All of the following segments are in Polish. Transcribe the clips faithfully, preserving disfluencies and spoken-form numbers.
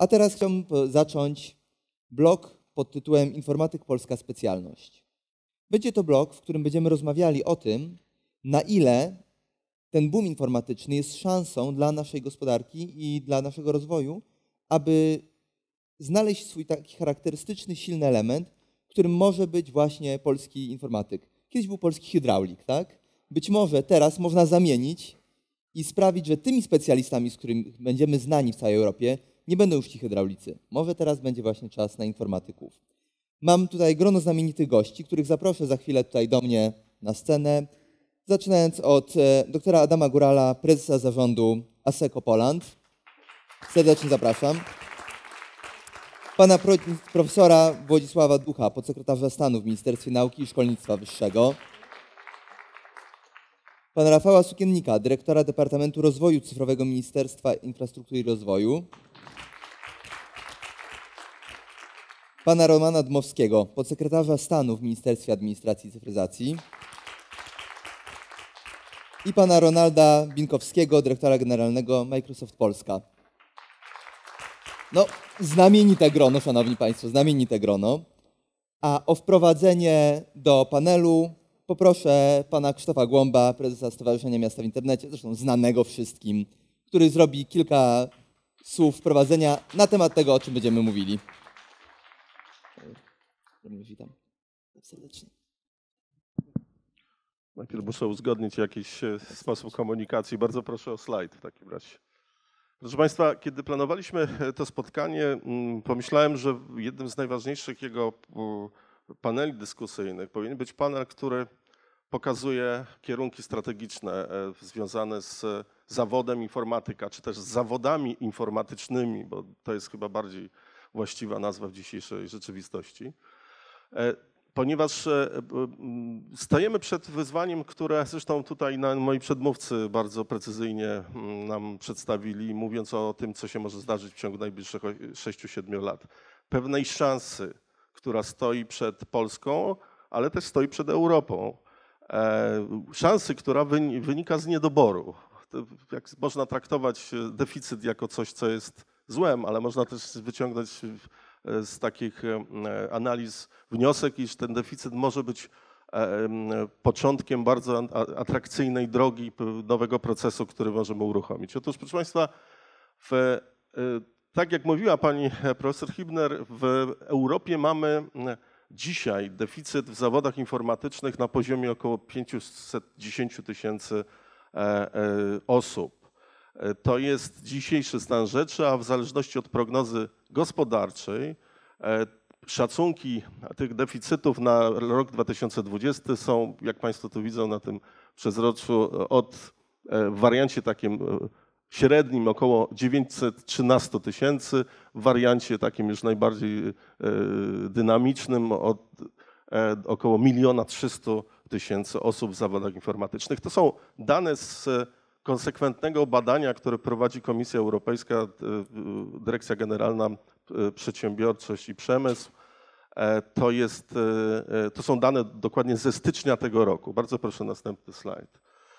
A teraz chciałbym zacząć blog pod tytułem Informatyk Polska Specjalność. Będzie to blog, w którym będziemy rozmawiali o tym, na ile ten boom informatyczny jest szansą dla naszej gospodarki i dla naszego rozwoju, aby znaleźć swój taki charakterystyczny, silny element, którym może być właśnie polski informatyk. Kiedyś był polski hydraulik, tak? Być może teraz można zamienić i sprawić, że tymi specjalistami, z którymi będziemy znani w całej Europie, nie będą już ci hydraulicy. Może teraz będzie właśnie czas na informatyków. Mam tutaj grono znamienitych gości, których zaproszę za chwilę tutaj do mnie na scenę. Zaczynając od doktora Adama Górala, prezesa zarządu Asseco Poland. Serdecznie zapraszam. Pana profesora Władysława Ducha, podsekretarza stanu w Ministerstwie Nauki i Szkolnictwa Wyższego. Pana Rafała Sukiennika, dyrektora Departamentu Rozwoju Cyfrowego Ministerstwa Infrastruktury i Rozwoju. Pana Romana Dmowskiego, podsekretarza stanu w Ministerstwie Administracji i Cyfryzacji. I pana Ronalda Binkowskiego, dyrektora generalnego Microsoft Polska. No, znamienite grono, szanowni państwo, znamienite grono. A o wprowadzenie do panelu poproszę pana Krzysztofa Głąba, prezesa Stowarzyszenia Miasta w Internecie, zresztą znanego wszystkim, który zrobi kilka słów wprowadzenia na temat tego, o czym będziemy mówili. Witam serdecznie. Najpierw muszę uzgodnić jakiś sposób komunikacji. Bardzo proszę o slajd w takim razie. Proszę państwa, kiedy planowaliśmy to spotkanie, pomyślałem, że jednym z najważniejszych jego paneli dyskusyjnych powinien być panel, który pokazuje kierunki strategiczne związane z zawodem informatyka, czy też z zawodami informatycznymi, bo to jest chyba bardziej właściwa nazwa w dzisiejszej rzeczywistości. Ponieważ stajemy przed wyzwaniem, które zresztą tutaj moi przedmówcy bardzo precyzyjnie nam przedstawili, mówiąc o tym, co się może zdarzyć w ciągu najbliższych sześciu siedmiu lat. Pewnej szansy, która stoi przed Polską, ale też stoi przed Europą. Szansy, która wynika z niedoboru. Jak można traktować deficyt jako coś, co jest złem, ale można też wyciągnąć z takich analiz wniosek, iż ten deficyt może być początkiem bardzo atrakcyjnej drogi nowego procesu, który możemy uruchomić. Otóż, proszę państwa, w, tak jak mówiła pani profesor Hibner, w Europie mamy dzisiaj deficyt w zawodach informatycznych na poziomie około pięćset dziesięć tysięcy osób. To jest dzisiejszy stan rzeczy, a w zależności od prognozy gospodarczej szacunki tych deficytów na rok dwa tysiące dwudziesty są, jak państwo tu widzą na tym przezroczu, od w wariancie takim średnim około dziewięćset trzynaście tysięcy, w wariancie takim już najbardziej dynamicznym od około miliona trzysta tysięcy osób w zawodach informatycznych. To są dane z konsekwentnego badania, które prowadzi Komisja Europejska, Dyrekcja Generalna Przedsiębiorczość i Przemysł. To, jest, to są dane dokładnie ze stycznia tego roku. Bardzo proszę następny slajd.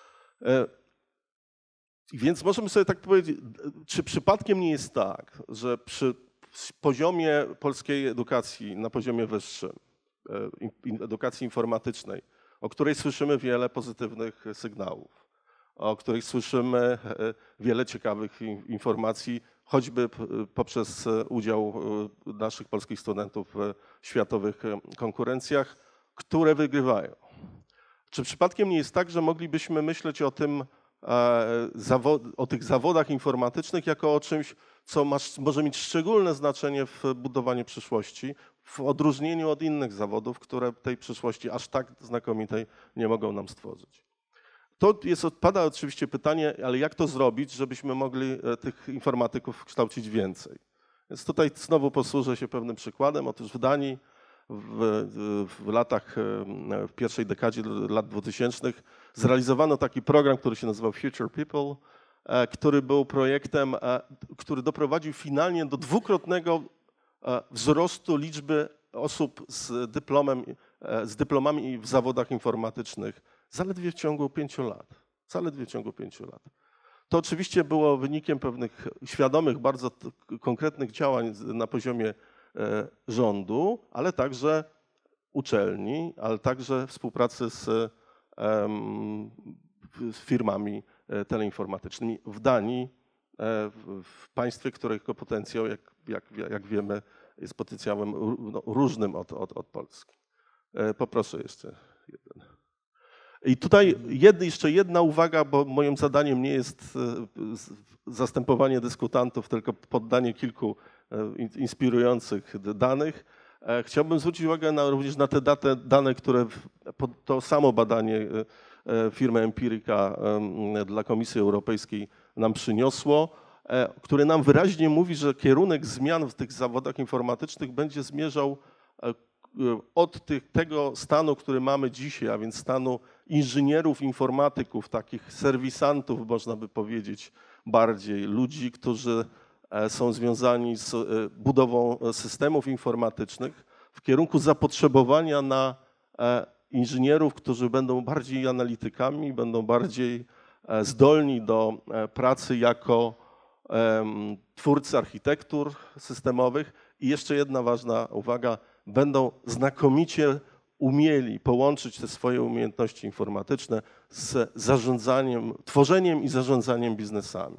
Więc możemy sobie tak powiedzieć, czy przypadkiem nie jest tak, że przy poziomie polskiej edukacji na poziomie wyższym, edukacji informatycznej, o której słyszymy wiele pozytywnych sygnałów, o których słyszymy wiele ciekawych informacji, choćby poprzez udział naszych polskich studentów w światowych konkurencjach, które wygrywają. Czy przypadkiem nie jest tak, że moglibyśmy myśleć o tym, o tych zawodach informatycznych jako o czymś, co ma, może mieć szczególne znaczenie w budowaniu przyszłości, w odróżnieniu od innych zawodów, które tej przyszłości aż tak znakomitej nie mogą nam stworzyć? To jest, odpada oczywiście pytanie, ale jak to zrobić, żebyśmy mogli tych informatyków kształcić więcej? Więc tutaj znowu posłużę się pewnym przykładem. Otóż w Danii w, w latach, w pierwszej dekadzie lat dwutysięcznych zrealizowano taki program, który się nazywał Future People, który był projektem, który doprowadził finalnie do dwukrotnego wzrostu liczby osób z dyplomem, z dyplomami w zawodach informatycznych zaledwie w ciągu pięciu lat. Zaledwie w ciągu pięciu lat. To oczywiście było wynikiem pewnych świadomych, bardzo konkretnych działań na poziomie rządu, ale także uczelni, ale także współpracy z, z firmami teleinformatycznymi w Danii, w państwie, którego potencjał, jak, jak, jak wiemy, jest potencjałem no, różnym od, od, od Polski. Poproszę jeszcze jeden. I tutaj jed, jeszcze jedna uwaga, bo moim zadaniem nie jest zastępowanie dyskutantów, tylko poddanie kilku inspirujących danych. Chciałbym zwrócić uwagę na, również na te date, dane, które to samo badanie firmy Empirica dla Komisji Europejskiej nam przyniosło, które nam wyraźnie mówi, że kierunek zmian w tych zawodach informatycznych będzie zmierzał od tych, tego stanu, który mamy dzisiaj, a więc stanu inżynierów, informatyków, takich serwisantów, można by powiedzieć bardziej, ludzi, którzy są związani z budową systemów informatycznych, w kierunku zapotrzebowania na inżynierów, którzy będą bardziej analitykami, będą bardziej zdolni do pracy jako twórcy architektur systemowych. I jeszcze jedna ważna uwaga, będą znakomicie umieli połączyć te swoje umiejętności informatyczne z zarządzaniem, tworzeniem i zarządzaniem biznesami.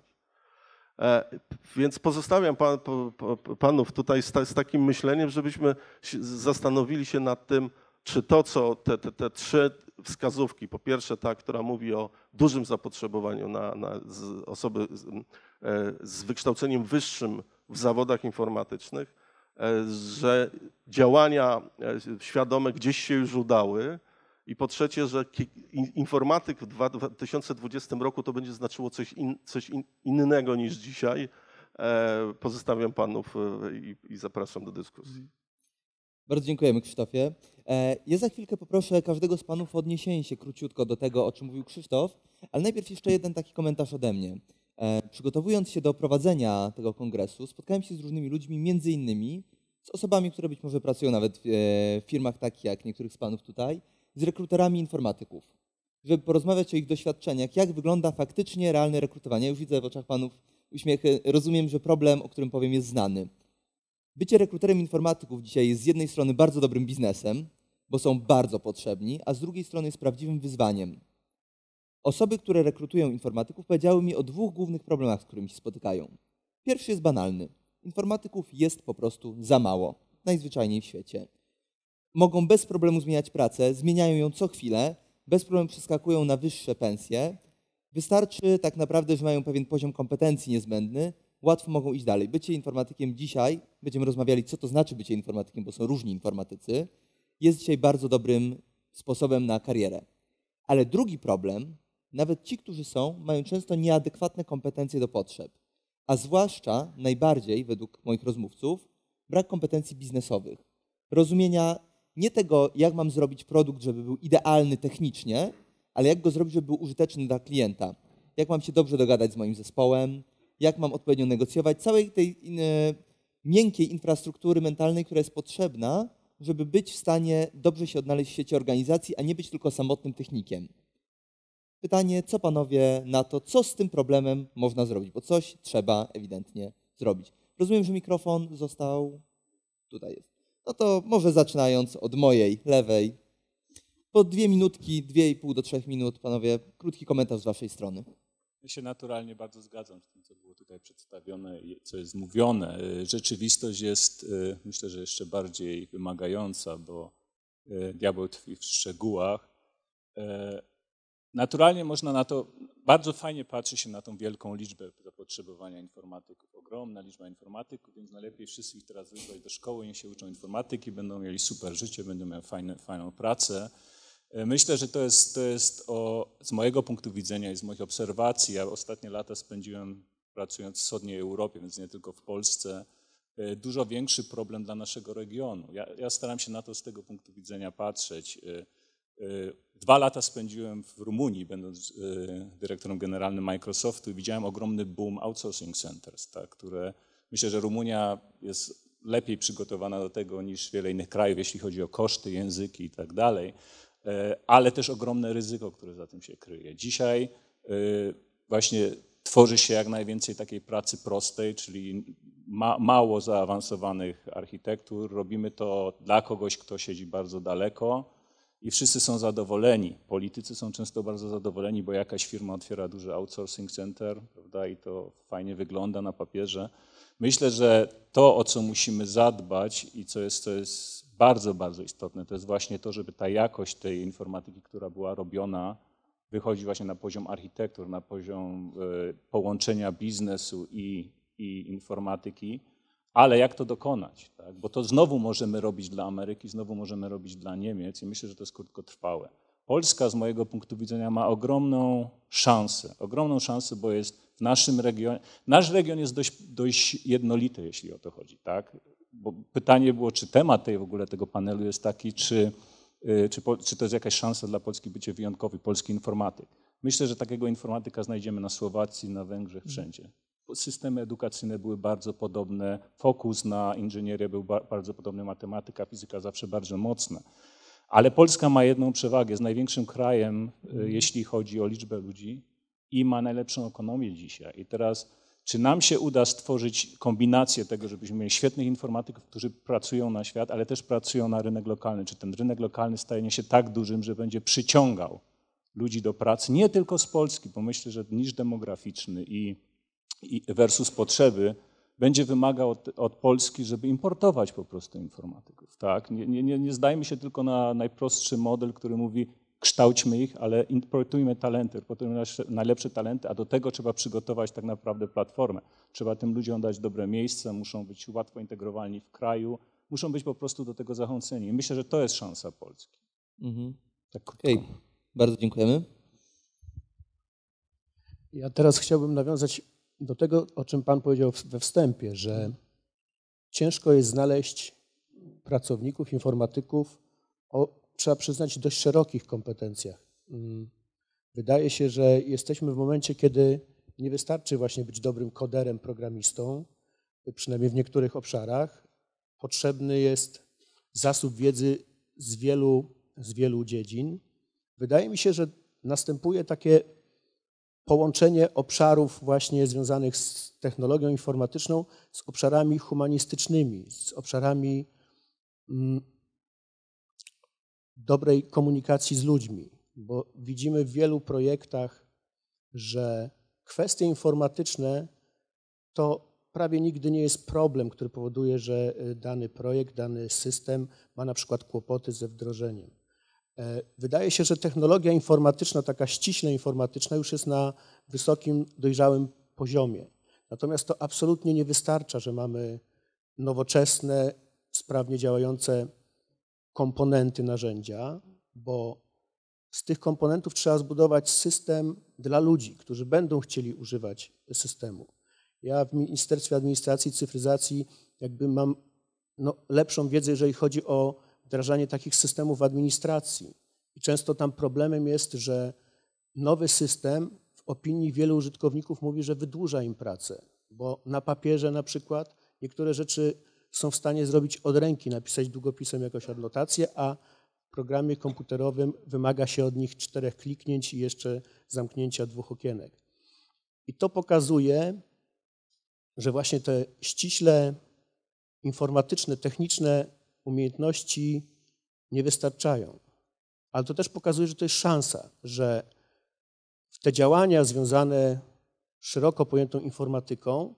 Więc pozostawiam pan, panów tutaj z, z takim myśleniem, żebyśmy zastanowili się nad tym, czy to, co te, te, te trzy wskazówki, po pierwsze ta, która mówi o dużym zapotrzebowaniu na, na osoby z, z wykształceniem wyższym w zawodach informatycznych, że działania świadome gdzieś się już udały i po trzecie, że informatyk w dwa tysiące dwudziestym roku to będzie znaczyło coś, in, coś in, innego niż dzisiaj. Pozostawiam panów i, i zapraszam do dyskusji. Bardzo dziękujemy, Krzysztofie. Ja za chwilkę poproszę każdego z panów o odniesienie się króciutko do tego, o czym mówił Krzysztof, ale najpierw jeszcze jeden taki komentarz ode mnie. Przygotowując się do prowadzenia tego kongresu, spotkałem się z różnymi ludźmi, między innymi z osobami, które być może pracują nawet w firmach takich jak niektórych z panów tutaj, z rekruterami informatyków, żeby porozmawiać o ich doświadczeniach, jak wygląda faktycznie realne rekrutowanie. Ja już widzę w oczach panów uśmiechy, rozumiem, że problem, o którym powiem, jest znany. Bycie rekruterem informatyków dzisiaj jest z jednej strony bardzo dobrym biznesem, bo są bardzo potrzebni, a z drugiej strony jest prawdziwym wyzwaniem. Osoby, które rekrutują informatyków, powiedziały mi o dwóch głównych problemach, z którymi się spotykają. Pierwszy jest banalny. Informatyków jest po prostu za mało, najzwyczajniej w świecie. Mogą bez problemu zmieniać pracę, zmieniają ją co chwilę, bez problemu przeskakują na wyższe pensje. Wystarczy tak naprawdę, że mają pewien poziom kompetencji niezbędny, łatwo mogą iść dalej. Bycie informatykiem dzisiaj, będziemy rozmawiali, co to znaczy bycie informatykiem, bo są różni informatycy, jest dzisiaj bardzo dobrym sposobem na karierę. Ale drugi problem, nawet ci, którzy są, mają często nieadekwatne kompetencje do potrzeb, a zwłaszcza najbardziej, według moich rozmówców, brak kompetencji biznesowych. Rozumienia nie tego, jak mam zrobić produkt, żeby był idealny technicznie, ale jak go zrobić, żeby był użyteczny dla klienta. Jak mam się dobrze dogadać z moim zespołem, jak mam odpowiednio negocjować, całej tej e, miękkiej infrastruktury mentalnej, która jest potrzebna, żeby być w stanie dobrze się odnaleźć w sieci organizacji, a nie być tylko samotnym technikiem. Pytanie, co panowie na to, co z tym problemem można zrobić, bo coś trzeba ewidentnie zrobić. Rozumiem, że mikrofon został, tutaj jest. No to może zaczynając od mojej lewej, po dwie minutki, dwie i pół do trzech minut, panowie, krótki komentarz z waszej strony. Ja się naturalnie bardzo zgadzam z tym, co było tutaj przedstawione i co jest mówione. Rzeczywistość jest, myślę, że jeszcze bardziej wymagająca, bo diabeł tkwi w szczegółach. Naturalnie można na to, bardzo fajnie patrzy się na tą wielką liczbę zapotrzebowania informatyków. Ogromna liczba informatyków, więc najlepiej wszyscy ich teraz wysłać do szkoły, niech się uczą informatyki, będą mieli super życie, będą mieli fajne, fajną pracę. Myślę, że to jest, to jest o, z mojego punktu widzenia i z moich obserwacji, ja ostatnie lata spędziłem pracując w wschodniej Europie, więc nie tylko w Polsce, dużo większy problem dla naszego regionu. Ja, ja staram się na to z tego punktu widzenia patrzeć. Dwa lata spędziłem w Rumunii, będąc dyrektorem generalnym Microsoftu i widziałem ogromny boom outsourcing centers, tak, które myślę, że Rumunia jest lepiej przygotowana do tego niż wiele innych krajów, jeśli chodzi o koszty, języki i tak dalej, ale też ogromne ryzyko, które za tym się kryje. Dzisiaj właśnie tworzy się jak najwięcej takiej pracy prostej, czyli ma, mało zaawansowanych architektur. Robimy to dla kogoś, kto siedzi bardzo daleko i wszyscy są zadowoleni. Politycy są często bardzo zadowoleni, bo jakaś firma otwiera duży outsourcing center, prawda, i to fajnie wygląda na papierze. Myślę, że to, o co musimy zadbać i co jest, co jest bardzo, bardzo istotne, to jest właśnie to, żeby ta jakość tej informatyki, która była robiona, wychodzi właśnie na poziom architektur, na poziom y, połączenia biznesu i, i informatyki, ale jak to dokonać? Tak? Bo to znowu możemy robić dla Ameryki, znowu możemy robić dla Niemiec i myślę, że to jest krótkotrwałe. Polska z mojego punktu widzenia ma ogromną szansę, ogromną szansę, bo jest w naszym regionie, nasz region jest dość, dość jednolity, jeśli o to chodzi, tak? Bo pytanie było, czy temat tej w ogóle tego panelu jest taki, czy, czy, czy to jest jakaś szansa dla Polski bycie wyjątkowy, polski informatyk. Myślę, że takiego informatyka znajdziemy na Słowacji, na Węgrzech, wszędzie. Systemy edukacyjne były bardzo podobne, fokus na inżynierię był bardzo podobny, matematyka, fizyka zawsze bardzo mocne. Ale Polska ma jedną przewagę, jest największym krajem, jeśli chodzi o liczbę ludzi i ma najlepszą ekonomię dzisiaj. I teraz, czy nam się uda stworzyć kombinację tego, żebyśmy mieli świetnych informatyków, którzy pracują na świat, ale też pracują na rynek lokalny? Czy ten rynek lokalny staje się tak dużym, że będzie przyciągał ludzi do pracy, nie tylko z Polski, bo myślę, że niż demograficzny i, i versus potrzeby będzie wymagał od, od Polski, żeby importować po prostu informatyków. Tak? Nie, nie, nie zdajmy się tylko na najprostszy model, który mówi, kształćmy ich, ale importujmy talenty, importujmy najlepsze talenty, a do tego trzeba przygotować tak naprawdę platformę. Trzeba tym ludziom dać dobre miejsce, muszą być łatwo integrowalni w kraju, muszą być po prostu do tego zachęceni. I myślę, że to jest szansa Polski. Mhm. Tak krótko. Okay. Bardzo dziękujemy. Ja teraz chciałbym nawiązać do tego, o czym Pan powiedział we wstępie, że ciężko jest znaleźć pracowników, informatyków o, trzeba przyznać, dość szerokich kompetencjach. Wydaje się, że jesteśmy w momencie, kiedy nie wystarczy właśnie być dobrym koderem, programistą, przynajmniej w niektórych obszarach. Potrzebny jest zasób wiedzy z wielu, z wielu dziedzin. Wydaje mi się, że następuje takie połączenie obszarów właśnie związanych z technologią informatyczną z obszarami humanistycznymi, z obszarami mm, dobrej komunikacji z ludźmi, bo widzimy w wielu projektach, że kwestie informatyczne to prawie nigdy nie jest problem, który powoduje, że dany projekt, dany system ma na przykład kłopoty ze wdrożeniem. Wydaje się, że technologia informatyczna, taka ściśle informatyczna, już jest na wysokim, dojrzałym poziomie. Natomiast to absolutnie nie wystarcza, że mamy nowoczesne, sprawnie działające komponenty narzędzia, bo z tych komponentów trzeba zbudować system dla ludzi, którzy będą chcieli używać systemu. Ja w Ministerstwie Administracji i Cyfryzacji jakby mam no, lepszą wiedzę, jeżeli chodzi o wdrażanie takich systemów w administracji. I często tam problemem jest, że nowy system w opinii wielu użytkowników mówi, że wydłuża im pracę, bo na papierze na przykład niektóre rzeczy są w stanie zrobić od ręki, napisać długopisem jakąś adnotację, a w programie komputerowym wymaga się od nich czterech kliknięć i jeszcze zamknięcia dwóch okienek. I to pokazuje, że właśnie te ściśle informatyczne, techniczne umiejętności nie wystarczają. Ale to też pokazuje, że to jest szansa, że w te działania związane z szeroko pojętą informatyką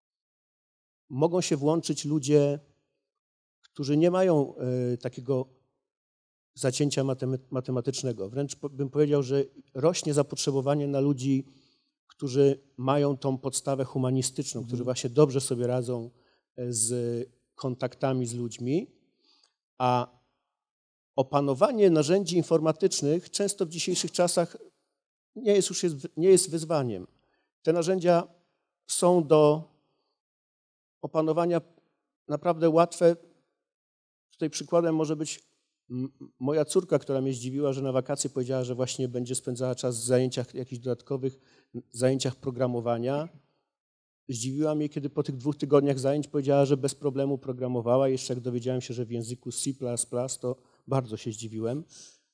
mogą się włączyć ludzie, którzy nie mają y, takiego zacięcia matematycznego. Wręcz bym powiedział, że rośnie zapotrzebowanie na ludzi, którzy mają tą podstawę humanistyczną, mhm. którzy właśnie dobrze sobie radzą z kontaktami z ludźmi, a opanowanie narzędzi informatycznych często w dzisiejszych czasach nie jest już jest, nie jest wyzwaniem. Te narzędzia są do opanowania naprawdę łatwe. Tutaj przykładem może być moja córka, która mnie zdziwiła, że na wakacje powiedziała, że właśnie będzie spędzała czas w zajęciach jakichś dodatkowych, zajęciach programowania. Zdziwiła mnie, kiedy po tych dwóch tygodniach zajęć powiedziała, że bez problemu programowała. Jeszcze jak dowiedziałem się, że w języku C plus plus, to bardzo się zdziwiłem.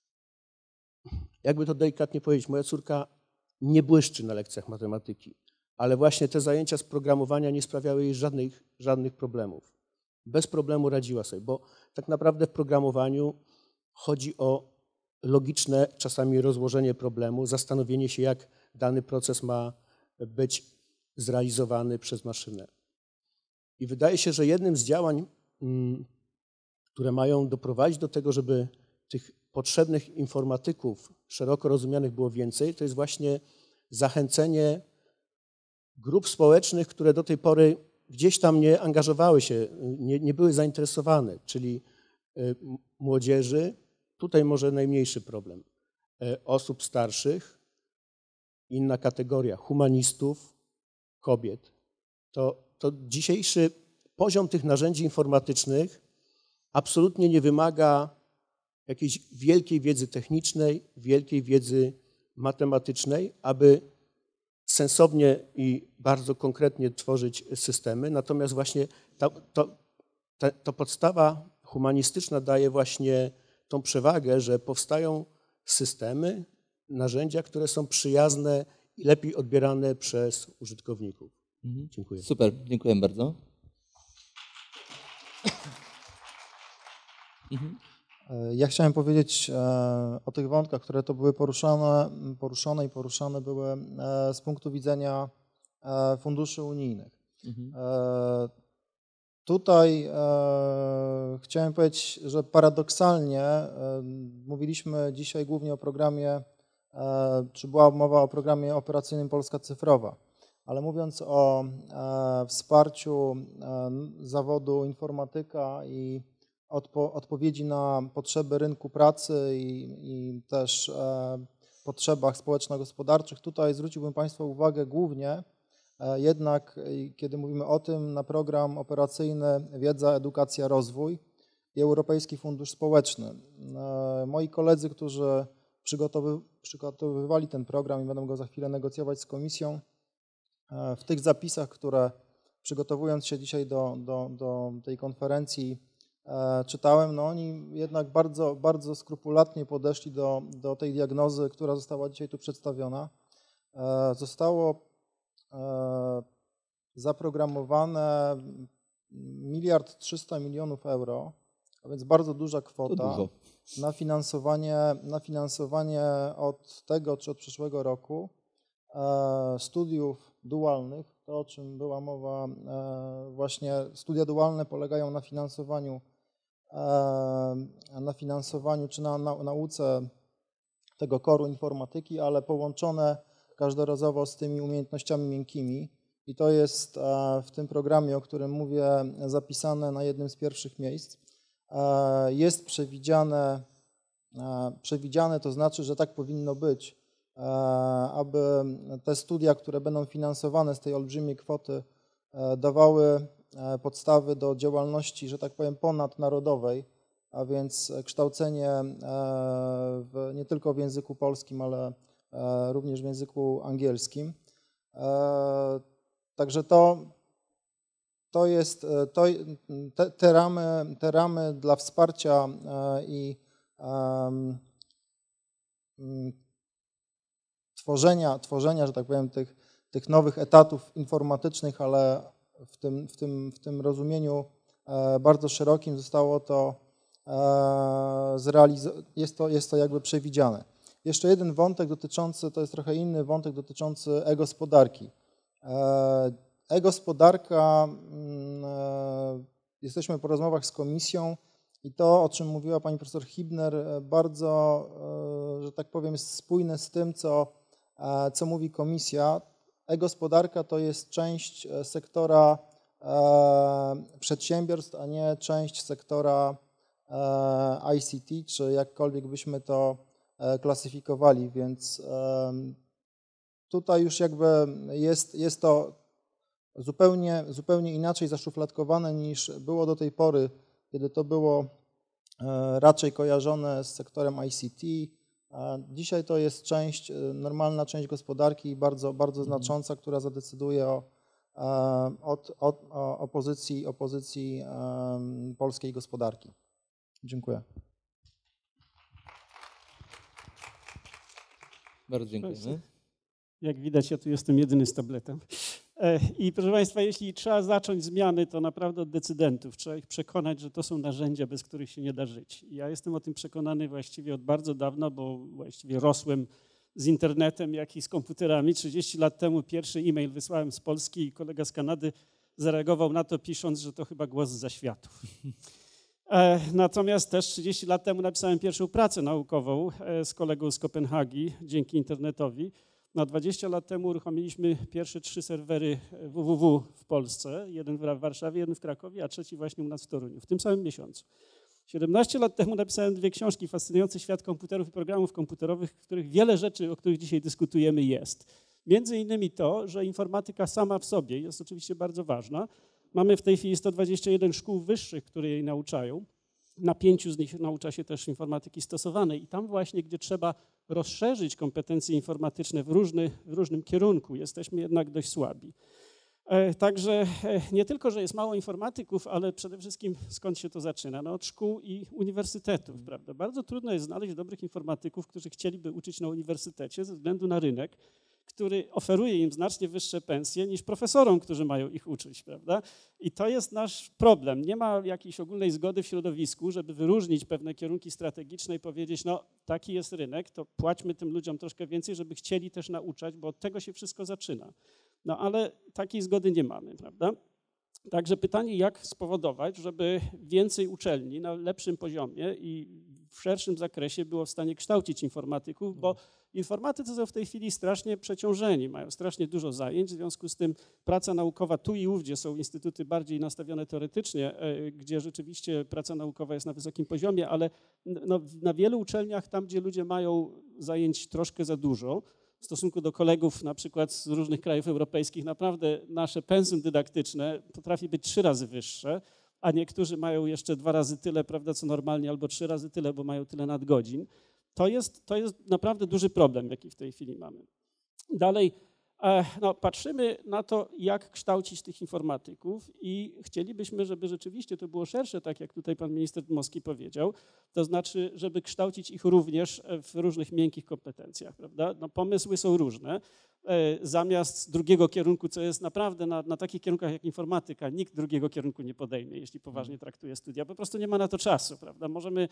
Jakby to delikatnie powiedzieć, moja córka nie błyszczy na lekcjach matematyki, ale właśnie te zajęcia z programowania nie sprawiały jej żadnych, żadnych problemów. Bez problemu radziła sobie, bo tak naprawdę w programowaniu chodzi o logiczne czasami rozłożenie problemu, zastanowienie się, jak dany proces ma być zrealizowany przez maszynę. I wydaje się, że jednym z działań, które mają doprowadzić do tego, żeby tych potrzebnych informatyków szeroko rozumianych było więcej, to jest właśnie zachęcenie grup społecznych, które do tej pory gdzieś tam nie angażowały się, nie, nie były zainteresowane, czyli młodzieży, tutaj może najmniejszy problem, osób starszych, inna kategoria, humanistów, kobiet. To, to dzisiejszy poziom tych narzędzi informatycznych absolutnie nie wymaga jakiejś wielkiej wiedzy technicznej, wielkiej wiedzy matematycznej, aby sensownie i bardzo konkretnie tworzyć systemy. Natomiast właśnie ta, to, ta, ta podstawa humanistyczna daje właśnie tą przewagę, że powstają systemy, narzędzia, które są przyjazne i lepiej odbierane przez użytkowników. Mhm. Dziękuję. Super, dziękuję bardzo. Mhm. Ja chciałem powiedzieć o tych wątkach, które to były poruszane, poruszone i poruszane były z punktu widzenia funduszy unijnych. Mhm. Tutaj chciałem powiedzieć, że paradoksalnie mówiliśmy dzisiaj głównie o programie, czy była mowa o programie operacyjnym Polska Cyfrowa, ale mówiąc o wsparciu zawodu informatyka i Odpo odpowiedzi na potrzeby rynku pracy i, i też e, potrzebach społeczno-gospodarczych. Tutaj zwróciłbym Państwa uwagę głównie e, jednak, e, kiedy mówimy o tym, na program operacyjny Wiedza, Edukacja, Rozwój i Europejski Fundusz Społeczny. E, moi koledzy, którzy przygotowy przygotowywali ten program i będą go za chwilę negocjować z Komisją, e, w tych zapisach, które przygotowując się dzisiaj do, do, do tej konferencji czytałem, no oni jednak bardzo, bardzo skrupulatnie podeszli do, do tej diagnozy, która została dzisiaj tu przedstawiona. Zostało zaprogramowane miliard trzysta milionów euro, a więc bardzo duża kwota na finansowanie, na finansowanie od tego czy od przyszłego roku studiów dualnych. To, o czym była mowa, właśnie studia dualne polegają na finansowaniu na finansowaniu czy na, na nauce tego koru informatyki, ale połączone każdorazowo z tymi umiejętnościami miękkimi. I to jest w tym programie, o którym mówię, zapisane na jednym z pierwszych miejsc. Jest przewidziane, przewidziane, to znaczy, że tak powinno być, aby te studia, które będą finansowane z tej olbrzymiej kwoty, dawały podstawy do działalności, że tak powiem, ponadnarodowej, a więc kształcenie w, nie tylko w języku polskim, ale również w języku angielskim. Także to, to jest, to, te, te, ramy, te ramy dla wsparcia i um, tworzenia, tworzenia, że tak powiem, tych, tych nowych etatów informatycznych, ale w tym, w tym, w tym rozumieniu bardzo szerokim zostało to zrealizowane, jest to, jest to jakby przewidziane. Jeszcze jeden wątek dotyczący, to jest trochę inny wątek dotyczący e-gospodarki. E-gospodarka, jesteśmy po rozmowach z Komisją i to, o czym mówiła pani profesor Hibner, bardzo, że tak powiem, jest spójne z tym, co, co mówi Komisja. E-gospodarka to jest część sektora przedsiębiorstw, a nie część sektora I C T, czy jakkolwiek byśmy to klasyfikowali, więc tutaj już jakby jest, jest to zupełnie, zupełnie inaczej zaszufladkowane niż było do tej pory, kiedy to było raczej kojarzone z sektorem I C T. Dzisiaj to jest część, normalna część gospodarki, bardzo, bardzo znacząca, która zadecyduje o, od, od, o pozycji, o pozycji polskiej gospodarki. Dziękuję. Bardzo dziękujemy. Jak widać, ja tu jestem jedyny z tabletem. I proszę Państwa, jeśli trzeba zacząć zmiany, to naprawdę od decydentów. Trzeba ich przekonać, że to są narzędzia, bez których się nie da żyć. Ja jestem o tym przekonany właściwie od bardzo dawna, bo właściwie rosłem z internetem, jak i z komputerami. trzydzieści lat temu pierwszy e-mail wysłałem z Polski i kolega z Kanady zareagował na to, pisząc, że to chyba głos z zaświatów. Natomiast też trzydzieści lat temu napisałem pierwszą pracę naukową z kolegą z Kopenhagi dzięki internetowi. Na dwadzieścia lat temu uruchomiliśmy pierwsze trzy serwery www w Polsce. Jeden w Warszawie, jeden w Krakowie, a trzeci właśnie u nas w Toruniu, w tym samym miesiącu. siedemnaście lat temu napisałem dwie książki, Fascynujący świat komputerów i programów komputerowych, w których wiele rzeczy, o których dzisiaj dyskutujemy, jest. Między innymi to, że informatyka sama w sobie jest oczywiście bardzo ważna. Mamy w tej chwili sto dwadzieścia jeden szkół wyższych, które jej nauczają. Na pięciu z nich naucza się też informatyki stosowanej i tam właśnie, gdzie trzeba rozszerzyć kompetencje informatyczne w, różny, w różnym kierunku, jesteśmy jednak dość słabi. Także nie tylko, że jest mało informatyków, ale przede wszystkim skąd się to zaczyna? No od szkół i uniwersytetów, prawda? Bardzo trudno jest znaleźć dobrych informatyków, którzy chcieliby uczyć na uniwersytecie ze względu na rynek, który oferuje im znacznie wyższe pensje niż profesorom, którzy mają ich uczyć, prawda? I to jest nasz problem. Nie ma jakiejś ogólnej zgody w środowisku, żeby wyróżnić pewne kierunki strategiczne i powiedzieć, no taki jest rynek, to płaćmy tym ludziom troszkę więcej, żeby chcieli też nauczać, bo od tego się wszystko zaczyna. No ale takiej zgody nie mamy, prawda? Także pytanie, jak spowodować, żeby więcej uczelni na lepszym poziomie i w szerszym zakresie było w stanie kształcić informatyków, bo informatycy są w tej chwili strasznie przeciążeni, mają strasznie dużo zajęć, w związku z tym praca naukowa tu i ówdzie są instytuty bardziej nastawione teoretycznie, gdzie rzeczywiście praca naukowa jest na wysokim poziomie, ale no, na wielu uczelniach, tam gdzie ludzie mają zajęć troszkę za dużo, w stosunku do kolegów na przykład z różnych krajów europejskich, naprawdę nasze pensum dydaktyczne potrafi być trzy razy wyższe, a niektórzy mają jeszcze dwa razy tyle, prawda, co normalnie, albo trzy razy tyle, bo mają tyle nadgodzin. To jest, to jest naprawdę duży problem, jaki w tej chwili mamy. Dalej, no, patrzymy na to, jak kształcić tych informatyków i chcielibyśmy, żeby rzeczywiście to było szersze, tak jak tutaj pan minister Dmowski powiedział, to znaczy, żeby kształcić ich również w różnych miękkich kompetencjach, prawda? No, pomysły są różne. Zamiast drugiego kierunku, co jest naprawdę na, na takich kierunkach jak informatyka, nikt drugiego kierunku nie podejmie, jeśli poważnie traktuje studia. Po prostu nie ma na to czasu, prawda? Możemy,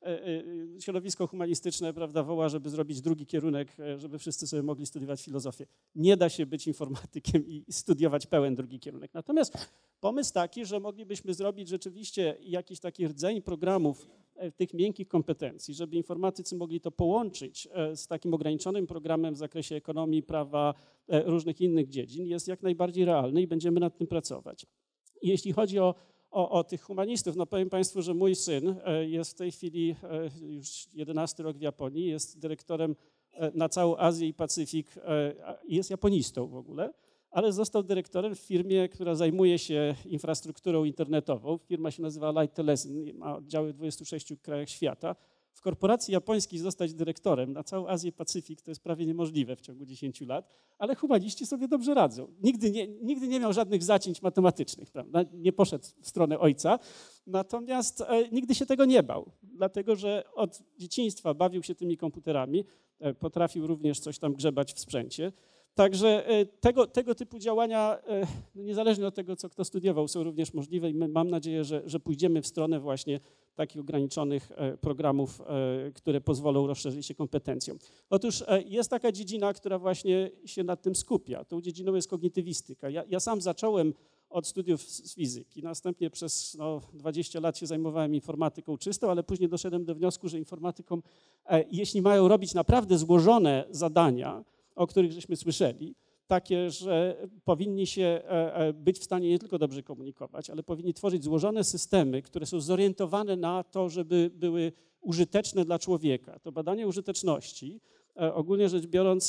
środowisko humanistyczne, prawda, woła, żeby zrobić drugi kierunek, żeby wszyscy sobie mogli studiować filozofię. Nie da się być informatykiem i studiować pełen drugi kierunek. Natomiast pomysł taki, że moglibyśmy zrobić rzeczywiście jakiś taki rdzeń programów tych miękkich kompetencji, żeby informatycy mogli to połączyć z takim ograniczonym programem w zakresie ekonomii, prawa, różnych innych dziedzin, jest jak najbardziej realny i będziemy nad tym pracować. Jeśli chodzi o, o, o tych humanistów, no powiem Państwu, że mój syn jest w tej chwili już jedenasty rok w Japonii, jest dyrektorem na całą Azję i Pacyfik, jest japonistą w ogóle, ale został dyrektorem w firmie, która zajmuje się infrastrukturą internetową. Firma się nazywa Light Telesin, ma oddziały w dwudziestu sześciu krajach świata. W korporacji japońskiej zostać dyrektorem na całą Azję Pacyfik to jest prawie niemożliwe w ciągu dziesięciu lat, ale humaniści sobie dobrze radzą. Nigdy nie, nigdy nie miał żadnych zacięć matematycznych, prawda? Nie poszedł w stronę ojca, natomiast e, nigdy się tego nie bał, dlatego że od dzieciństwa bawił się tymi komputerami, e, potrafił również coś tam grzebać w sprzęcie. Także tego, tego typu działania, niezależnie od tego, co kto studiował, są również możliwe i my, mam nadzieję, że, że pójdziemy w stronę właśnie takich ograniczonych programów, które pozwolą rozszerzyć się kompetencjom. Otóż jest taka dziedzina, która właśnie się nad tym skupia. Tą dziedziną jest kognitywistyka. Ja, ja sam zacząłem od studiów z fizyki, następnie przez no, dwadzieścia lat się zajmowałem informatyką czystą, ale później doszedłem do wniosku, że informatykom, jeśli mają robić naprawdę złożone zadania, o których żeśmy słyszeli, takie, że powinni się być w stanie nie tylko dobrze komunikować, ale powinni tworzyć złożone systemy, które są zorientowane na to, żeby były użyteczne dla człowieka. To badanie użyteczności, ogólnie rzecz biorąc,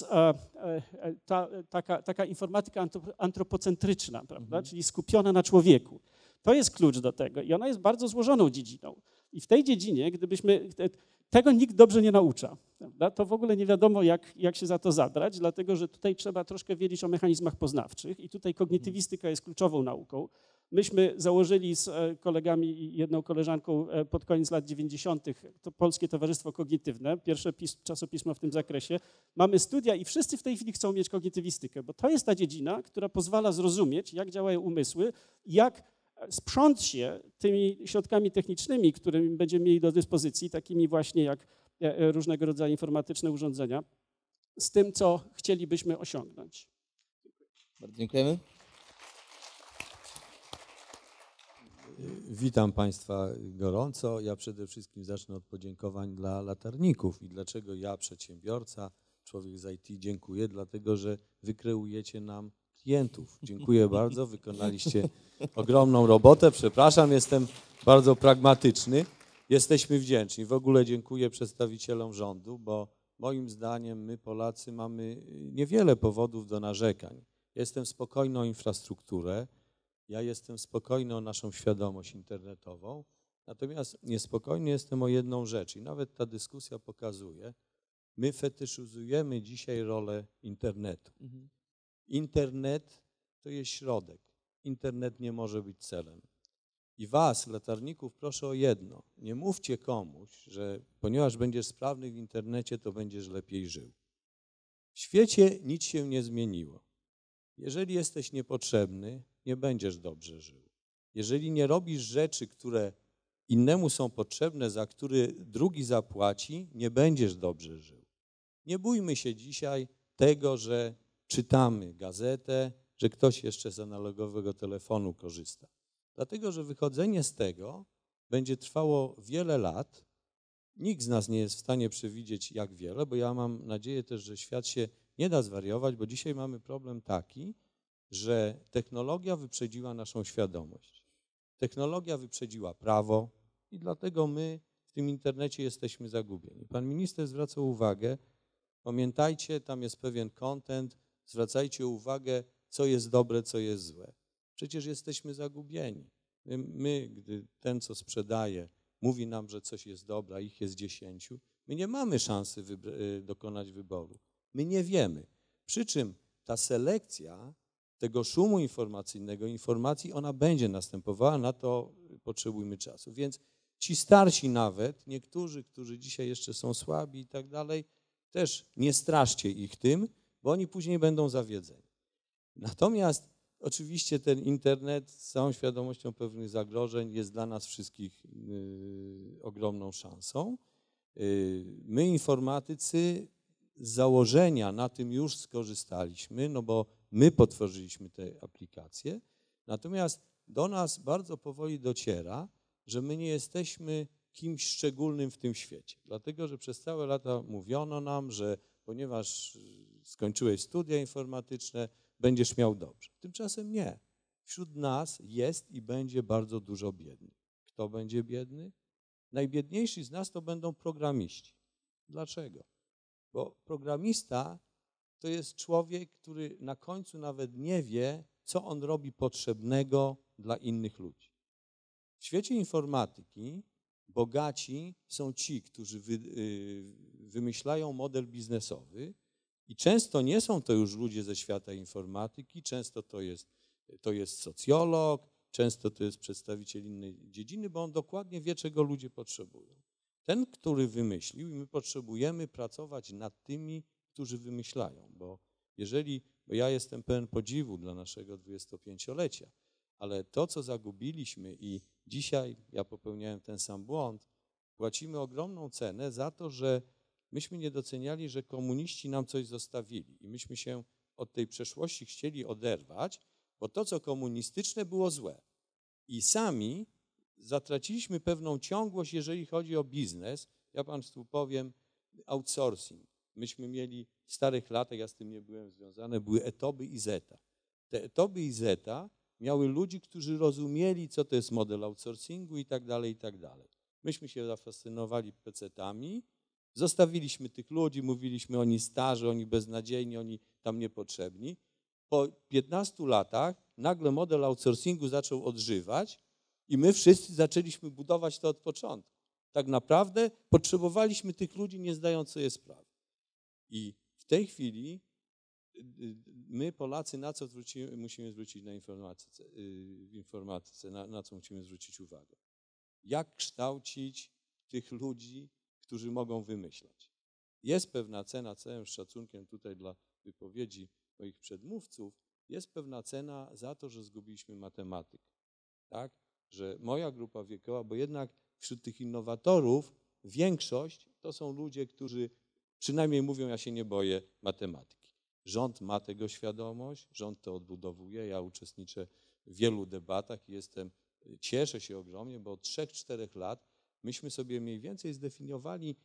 ta, taka, taka informatyka antropocentryczna, prawda? Czyli skupiona na człowieku. To jest klucz do tego i ona jest bardzo złożoną dziedziną. I w tej dziedzinie, gdybyśmy... Tego nikt dobrze nie naucza. Prawda? To w ogóle nie wiadomo, jak, jak się za to zabrać, dlatego że tutaj trzeba troszkę wiedzieć o mechanizmach poznawczych i tutaj kognitywistyka jest kluczową nauką. Myśmy założyli z kolegami i jedną koleżanką pod koniec lat dziewięćdziesiątych to Polskie Towarzystwo Kognitywne, pierwsze pis- czasopismo w tym zakresie. Mamy studia i wszyscy w tej chwili chcą mieć kognitywistykę, bo to jest ta dziedzina, która pozwala zrozumieć, jak działają umysły, jak sprząc się tymi środkami technicznymi, które będziemy mieli do dyspozycji, takimi właśnie jak różnego rodzaju informatyczne urządzenia, z tym, co chcielibyśmy osiągnąć. Bardzo dziękujemy. Witam Państwa gorąco. Ja przede wszystkim zacznę od podziękowań dla latarników. I dlaczego ja, przedsiębiorca, człowiek z I T, dziękuję? Dlatego, że wy kreujecie nam klientów. Dziękuję bardzo, wykonaliście ogromną robotę. Przepraszam, jestem bardzo pragmatyczny. Jesteśmy wdzięczni. W ogóle dziękuję przedstawicielom rządu, bo moim zdaniem my Polacy mamy niewiele powodów do narzekań. Jestem spokojny o infrastrukturę. Ja jestem spokojny o naszą świadomość internetową, natomiast niespokojny jestem o jedną rzecz i nawet ta dyskusja pokazuje, my fetyszyzujemy dzisiaj rolę internetu. Mhm. Internet to jest środek, internet nie może być celem. I was, latarników, proszę o jedno, nie mówcie komuś, że ponieważ będziesz sprawny w internecie, to będziesz lepiej żył. W świecie nic się nie zmieniło. Jeżeli jesteś niepotrzebny, nie będziesz dobrze żył. Jeżeli nie robisz rzeczy, które innemu są potrzebne, za które drugi zapłaci, nie będziesz dobrze żył. Nie bójmy się dzisiaj tego, że czytamy gazetę, że ktoś jeszcze z analogowego telefonu korzysta. Dlatego, że wychodzenie z tego będzie trwało wiele lat. Nikt z nas nie jest w stanie przewidzieć, jak wiele, bo ja mam nadzieję też, że świat się nie da zwariować, bo dzisiaj mamy problem taki, że technologia wyprzedziła naszą świadomość. Technologia wyprzedziła prawo i dlatego my w tym internecie jesteśmy zagubieni. Pan minister zwracał uwagę, pamiętajcie, tam jest pewien content, zwracajcie uwagę, co jest dobre, co jest złe. Przecież jesteśmy zagubieni. My, my gdy ten, co sprzedaje, mówi nam, że coś jest dobre, a ich jest dziesięciu, my nie mamy szansy wybr- dokonać wyboru. My nie wiemy. Przy czym ta selekcja tego szumu informacyjnego, informacji, ona będzie następowała, na to potrzebujemy czasu. Więc ci starsi nawet, niektórzy, którzy dzisiaj jeszcze są słabi i tak dalej, też nie straszcie ich tym, bo oni później będą zawiedzeni. Natomiast oczywiście ten internet z całą świadomością pewnych zagrożeń jest dla nas wszystkich yy, ogromną szansą. Yy, my informatycy z założenia na tym już skorzystaliśmy, no bo my potworzyliśmy te aplikacje, natomiast do nas bardzo powoli dociera, że my nie jesteśmy kimś szczególnym w tym świecie, dlatego że przez całe lata mówiono nam, że ponieważ skończyłeś studia informatyczne, będziesz miał dobrze. Tymczasem nie. Wśród nas jest i będzie bardzo dużo biednych. Kto będzie biedny? Najbiedniejsi z nas to będą programiści. Dlaczego? Bo programista to jest człowiek, który na końcu nawet nie wie, co on robi potrzebnego dla innych ludzi. W świecie informatyki bogaci są ci, którzy wy, yy, wymyślają model biznesowy i często nie są to już ludzie ze świata informatyki, często to jest, to jest socjolog, często to jest przedstawiciel innej dziedziny, bo on dokładnie wie, czego ludzie potrzebują. Ten, który wymyślił, i my potrzebujemy pracować nad tymi, którzy wymyślają, bo jeżeli, bo ja jestem pełen podziwu dla naszego dwudziestopięciolecia, ale to, co zagubiliśmy i dzisiaj ja popełniałem ten sam błąd, płacimy ogromną cenę za to, że myśmy nie doceniali, że komuniści nam coś zostawili i myśmy się od tej przeszłości chcieli oderwać, bo to, co komunistyczne, było złe. I sami zatraciliśmy pewną ciągłość, jeżeli chodzi o biznes. Ja Państwu powiem, outsourcing. Myśmy mieli w starych latach, ja z tym nie byłem związany, były etoby i zeta. Te etoby i zeta miały ludzi, którzy rozumieli, co to jest model outsourcingu i tak dalej, i tak dalej. Myśmy się zafascynowali pecetami, zostawiliśmy tych ludzi, mówiliśmy, oni starzy, oni beznadziejni, oni tam niepotrzebni. Po piętnastu latach nagle model outsourcingu zaczął odżywać i my wszyscy zaczęliśmy budować to od początku. Tak naprawdę potrzebowaliśmy tych ludzi, nie zdając sobie sprawy. I w tej chwili My, Polacy, na co zwrócimy, musimy zwrócić na informatyce, w informatyce, na, na co musimy zwrócić uwagę? Jak kształcić tych ludzi, którzy mogą wymyślać? Jest pewna cena, całym szacunkiem tutaj dla wypowiedzi moich przedmówców, jest pewna cena za to, że zgubiliśmy matematykę, tak? Że moja grupa wiekowa, bo jednak wśród tych innowatorów większość to są ludzie, którzy przynajmniej mówią, ja się nie boję matematyki. Rząd ma tego świadomość, rząd to odbudowuje, ja uczestniczę w wielu debatach i jestem, cieszę się ogromnie, bo od trzech, czterech lat myśmy sobie mniej więcej zdefiniowali,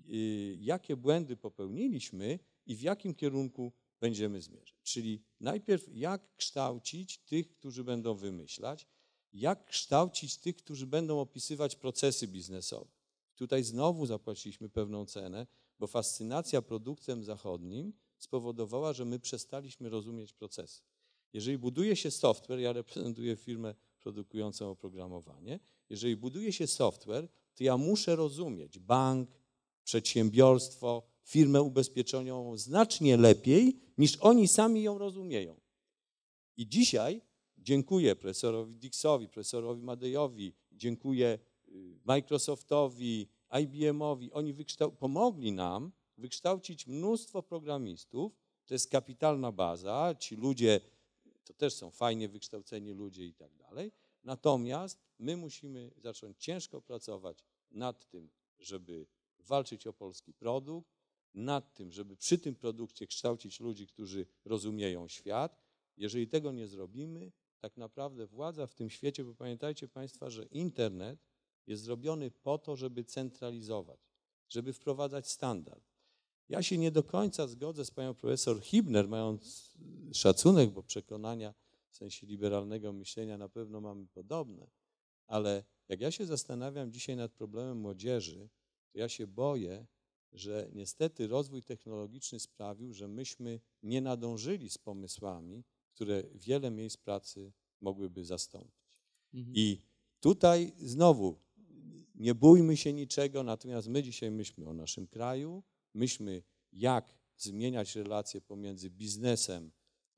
jakie błędy popełniliśmy i w jakim kierunku będziemy zmierzać. Czyli najpierw jak kształcić tych, którzy będą wymyślać, jak kształcić tych, którzy będą opisywać procesy biznesowe. Tutaj znowu zapłaciliśmy pewną cenę, bo fascynacja produktem zachodnim spowodowała, że my przestaliśmy rozumieć procesy. Jeżeli buduje się software, ja reprezentuję firmę produkującą oprogramowanie, jeżeli buduje się software, to ja muszę rozumieć bank, przedsiębiorstwo, firmę ubezpieczeniową znacznie lepiej, niż oni sami ją rozumieją. I dzisiaj dziękuję profesorowi Dixowi, profesorowi Madejowi, dziękuję Microsoftowi, I B M-owi. Oni pomogli nam wykształcić mnóstwo programistów. To jest kapitalna baza. Ci ludzie to też są fajnie wykształceni ludzie i tak dalej. Natomiast my musimy zacząć ciężko pracować nad tym, żeby walczyć o polski produkt, nad tym, żeby przy tym produkcie kształcić ludzi, którzy rozumieją świat. Jeżeli tego nie zrobimy, tak naprawdę władza w tym świecie, bo pamiętajcie Państwo, że internet jest zrobiony po to, żeby centralizować, żeby wprowadzać standard. Ja się nie do końca zgodzę z panią profesor Hibner, mając szacunek, bo przekonania w sensie liberalnego myślenia na pewno mamy podobne, ale jak ja się zastanawiam dzisiaj nad problemem młodzieży, to ja się boję, że niestety rozwój technologiczny sprawił, że myśmy nie nadążyli z pomysłami, które wiele miejsc pracy mogłyby zastąpić. Mhm. I tutaj znowu nie bójmy się niczego, natomiast my dzisiaj myślmy o naszym kraju, myślmy jak zmieniać relacje pomiędzy biznesem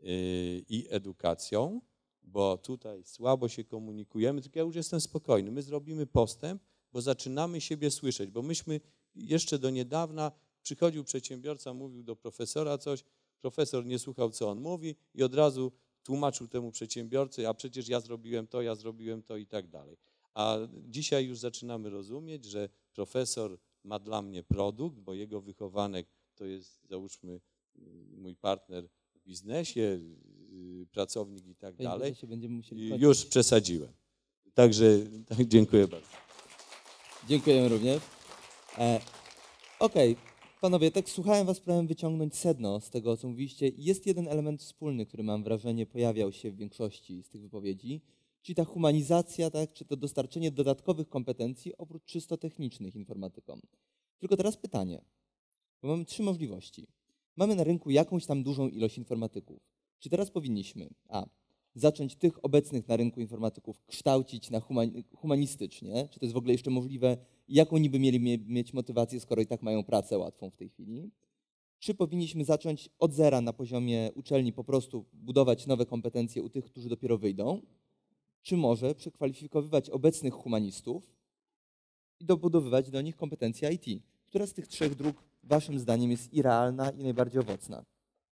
i edukacją, bo tutaj słabo się komunikujemy, tylko ja już jestem spokojny, my zrobimy postęp, bo zaczynamy siebie słyszeć, bo myśmy jeszcze do niedawna, przychodził przedsiębiorca, mówił do profesora coś, profesor nie słuchał, co on mówi i od razu tłumaczył temu przedsiębiorcy, a przecież ja zrobiłem to, ja zrobiłem to i tak dalej. A dzisiaj już zaczynamy rozumieć, że profesor ma dla mnie produkt, bo jego wychowanek to jest, załóżmy, mój partner w biznesie, pracownik i tak dalej. Już przesadziłem. Także tak, dziękuję bardzo. Dziękuję również. E, Okej, okay. Panowie, tak słuchałem was, próbowałem wyciągnąć sedno z tego, co mówiliście. Jest jeden element wspólny, który mam wrażenie pojawiał się w większości z tych wypowiedzi, czyli ta humanizacja, tak, czy to dostarczenie dodatkowych kompetencji oprócz czysto technicznych informatykom. Tylko teraz pytanie, bo mamy trzy możliwości. Mamy na rynku jakąś tam dużą ilość informatyków. Czy teraz powinniśmy a. zacząć tych obecnych na rynku informatyków kształcić na humanistycznie, czy to jest w ogóle jeszcze możliwe, jaką niby mieli mieć motywację, skoro i tak mają pracę łatwą w tej chwili? Czy powinniśmy zacząć od zera na poziomie uczelni po prostu budować nowe kompetencje u tych, którzy dopiero wyjdą? Czy może przekwalifikowywać obecnych humanistów i dobudowywać do nich kompetencje I T? Która z tych trzech dróg waszym zdaniem jest i realna, i najbardziej owocna?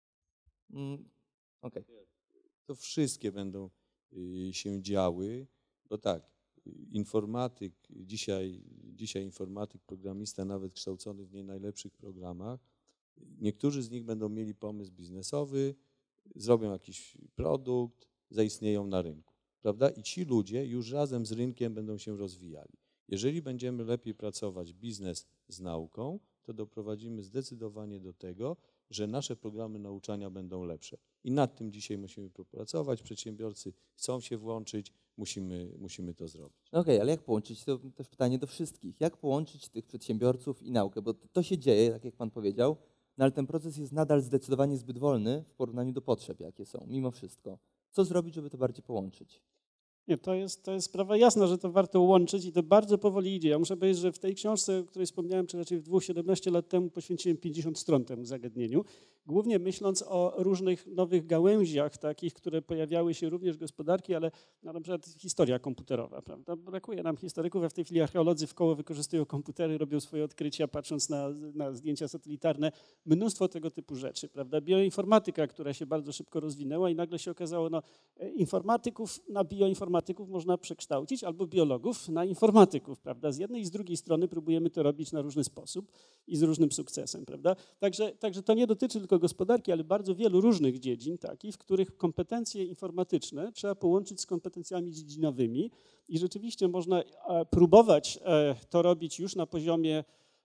Mm, Okej. Okay. To wszystkie będą się działy, bo tak, informatyk, dzisiaj, dzisiaj informatyk, programista, nawet kształcony w nie najlepszych programach, niektórzy z nich będą mieli pomysł biznesowy, zrobią jakiś produkt, zaistnieją na rynku, prawda? I ci ludzie już razem z rynkiem będą się rozwijali. Jeżeli będziemy lepiej pracować biznes z nauką, to doprowadzimy zdecydowanie do tego, że nasze programy nauczania będą lepsze. I nad tym dzisiaj musimy popracować. Przedsiębiorcy chcą się włączyć, musimy, musimy to zrobić. Okej, okay, ale jak połączyć, to też pytanie do wszystkich, jak połączyć tych przedsiębiorców i naukę? Bo to się dzieje, tak jak pan powiedział, no ale ten proces jest nadal zdecydowanie zbyt wolny w porównaniu do potrzeb, jakie są, mimo wszystko. Co zrobić, żeby to bardziej połączyć? Nie, to jest, to jest sprawa jasna, że to warto łączyć i to bardzo powoli idzie. Ja muszę powiedzieć, że w tej książce, o której wspomniałem, czy raczej w dwóch, siedemnaście lat temu poświęciłem pięćdziesiąt stron temu zagadnieniu. głównie myśląc o różnych nowych gałęziach, takich, które pojawiały się również w gospodarki, ale no, na przykład historia komputerowa, prawda? Brakuje nam historyków, a w tej chwili archeolodzy w koło wykorzystują komputery, robią swoje odkrycia, patrząc na, na zdjęcia satelitarne, mnóstwo tego typu rzeczy, prawda? Bioinformatyka, która się bardzo szybko rozwinęła i nagle się okazało, no informatyków na bioinformatyków można przekształcić, albo biologów na informatyków, prawda? Z jednej i z drugiej strony próbujemy to robić na różny sposób i z różnym sukcesem, prawda? Także, także to nie dotyczy tylko gospodarki, ale bardzo wielu różnych dziedzin takich, w których kompetencje informatyczne trzeba połączyć z kompetencjami dziedzinowymi i rzeczywiście można próbować to robić już na poziomie,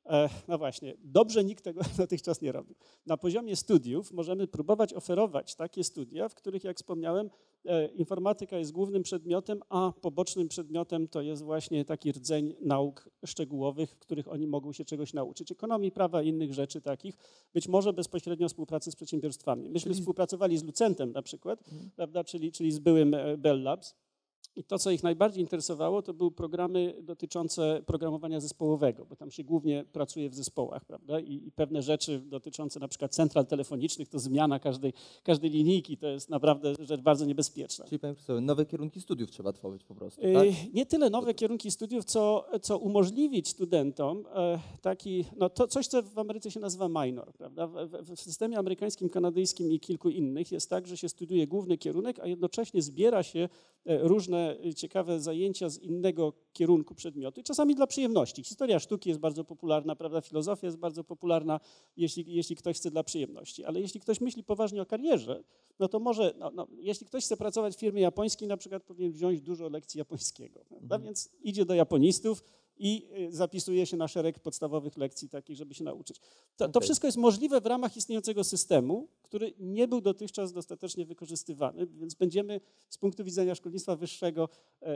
no właśnie, dobrze nikt tego dotychczas nie robił. Na poziomie studiów możemy próbować oferować takie studia, w których, jak wspomniałem, informatyka jest głównym przedmiotem, a pobocznym przedmiotem to jest właśnie taki rdzeń nauk szczegółowych, w których oni mogą się czegoś nauczyć. Ekonomii, prawa i innych rzeczy takich, być może bezpośrednio współpracy z przedsiębiorstwami. Myśmy czyli... współpracowali z Lucentem na przykład, hmm. prawda, czyli, czyli z byłym Bell Labs. I to, co ich najbardziej interesowało, to były programy dotyczące programowania zespołowego, bo tam się głównie pracuje w zespołach, prawda? I, i pewne rzeczy dotyczące na przykład central telefonicznych, to zmiana każdej, każdej linijki, to jest naprawdę rzecz bardzo niebezpieczna. Czyli, panie profesorze, nowe kierunki studiów trzeba tworzyć po prostu, tak? Nie tyle nowe kierunki studiów, co, co umożliwić studentom taki, no to coś, co w Ameryce się nazywa minor, prawda? W, w, w systemie amerykańskim, kanadyjskim i kilku innych jest tak, że się studiuje główny kierunek, a jednocześnie zbiera się różne ciekawe zajęcia z innego kierunku przedmiotu, czasami dla przyjemności. Historia sztuki jest bardzo popularna, prawda? Filozofia jest bardzo popularna, jeśli, jeśli ktoś chce dla przyjemności. Ale jeśli ktoś myśli poważnie o karierze, no to może, no, no, jeśli ktoś chce pracować w firmie japońskiej, na przykład powinien wziąć dużo lekcji japońskiego, prawda? Mhm. Więc idzie do japonistów i zapisuje się na szereg podstawowych lekcji takich, żeby się nauczyć. To, to wszystko jest możliwe w ramach istniejącego systemu, który nie był dotychczas dostatecznie wykorzystywany, więc będziemy z punktu widzenia szkolnictwa wyższego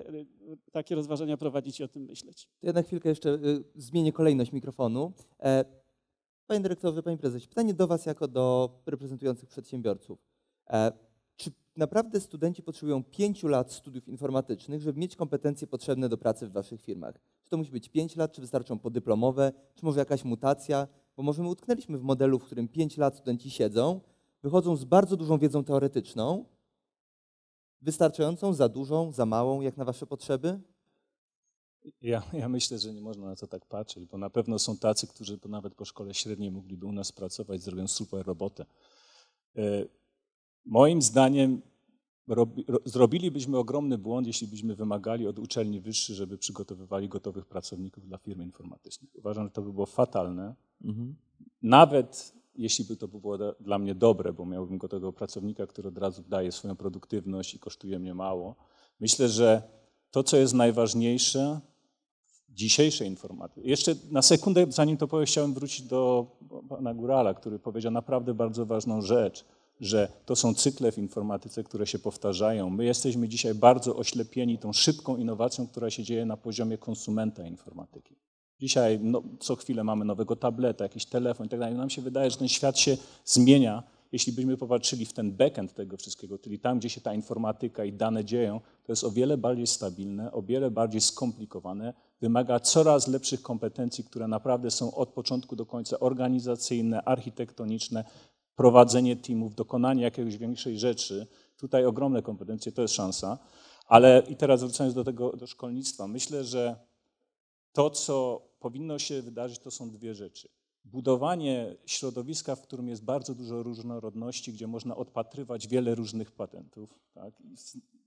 takie rozważania prowadzić i o tym myśleć. To ja na chwilkę jeszcze zmienię kolejność mikrofonu. Panie dyrektorze, panie prezesie, pytanie do was jako do reprezentujących przedsiębiorców. Czy naprawdę studenci potrzebują pięciu lat studiów informatycznych, żeby mieć kompetencje potrzebne do pracy w waszych firmach? Czy to musi być pięć lat, czy wystarczą podyplomowe, czy może jakaś mutacja? Bo może my utknęliśmy w modelu, w którym pięć lat studenci siedzą, wychodzą z bardzo dużą wiedzą teoretyczną, wystarczającą, za dużą, za małą, jak na wasze potrzeby? Ja, ja myślę, że nie można na to tak patrzeć, bo na pewno są tacy, którzy nawet po szkole średniej mogliby u nas pracować, zrobią super robotę. Moim zdaniem robi, ro, zrobilibyśmy ogromny błąd, jeśli byśmy wymagali od uczelni wyższych, żeby przygotowywali gotowych pracowników dla firm informatycznych. Uważam, że to by było fatalne. Mhm. Nawet jeśli by to było dla mnie dobre, bo miałbym gotowego pracownika, który od razu daje swoją produktywność i kosztuje mnie mało. Myślę, że to, co jest najważniejsze w dzisiejszej informatyce. Jeszcze na sekundę, zanim to powiem, chciałem wrócić do pana Górala, który powiedział naprawdę bardzo ważną rzecz, że to są cykle w informatyce, które się powtarzają. My jesteśmy dzisiaj bardzo oślepieni tą szybką innowacją, która się dzieje na poziomie konsumenta informatyki. Dzisiaj no, co chwilę mamy nowego tableta, jakiś telefon i tak dalej. Nam się wydaje, że ten świat się zmienia. Jeśli byśmy popatrzyli w ten backend tego wszystkiego, czyli tam, gdzie się ta informatyka i dane dzieją, to jest o wiele bardziej stabilne, o wiele bardziej skomplikowane, wymaga coraz lepszych kompetencji, które naprawdę są od początku do końca organizacyjne, architektoniczne, prowadzenie teamów, dokonanie jakiejś większej rzeczy. Tutaj ogromne kompetencje, to jest szansa. Ale i teraz wracając do tego, do szkolnictwa, myślę, że to, co powinno się wydarzyć, to są dwie rzeczy. Budowanie środowiska, w którym jest bardzo dużo różnorodności, gdzie można odpatrywać wiele różnych patentów, tak? I,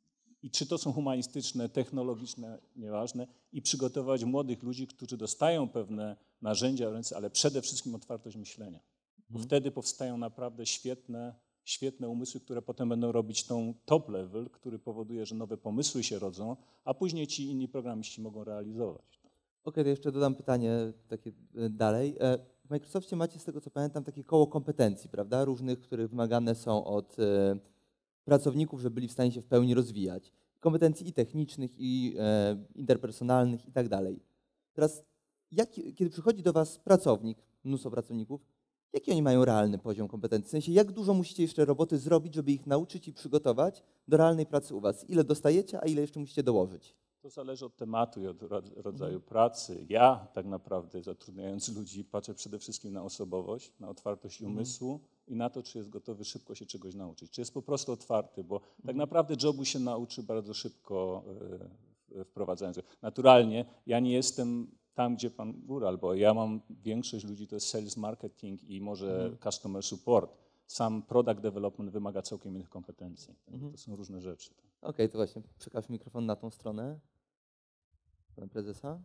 I czy to są humanistyczne, technologiczne, nieważne, i przygotować młodych ludzi, którzy dostają pewne narzędzia w ręce, ale przede wszystkim otwartość myślenia. Bo hmm. wtedy powstają naprawdę świetne, świetne umysły, które potem będą robić tą top level, który powoduje, że nowe pomysły się rodzą, a później ci inni programiści mogą realizować. Okej, okay, to jeszcze dodam pytanie takie dalej. W Microsoftie macie, z tego co pamiętam, takie koło kompetencji, prawda? Różnych, które wymagane są od pracowników, żeby byli w stanie się w pełni rozwijać. Kompetencji i technicznych, i interpersonalnych, i tak dalej. Teraz, jak, kiedy przychodzi do was pracownik, mnóstwo pracowników, jaki oni mają realny poziom kompetencji? W sensie, jak dużo musicie jeszcze roboty zrobić, żeby ich nauczyć i przygotować do realnej pracy u was? Ile dostajecie, a ile jeszcze musicie dołożyć? To zależy od tematu i od rodzaju mhm. pracy. Ja tak naprawdę, zatrudniając ludzi, patrzę przede wszystkim na osobowość, na otwartość umysłu, mhm. i na to, czy jest gotowy szybko się czegoś nauczyć, czy jest po prostu otwarty, bo tak naprawdę jobu się nauczy bardzo szybko wprowadzając. Naturalnie ja nie jestem tam, gdzie pan Góral, bo ja mam większość ludzi, to jest sales marketing i może mhm. customer support. Sam product development wymaga całkiem innych kompetencji. Mhm. To są różne rzeczy. Okej, okay, to właśnie przekaż mikrofon na tą stronę. Pana prezesa.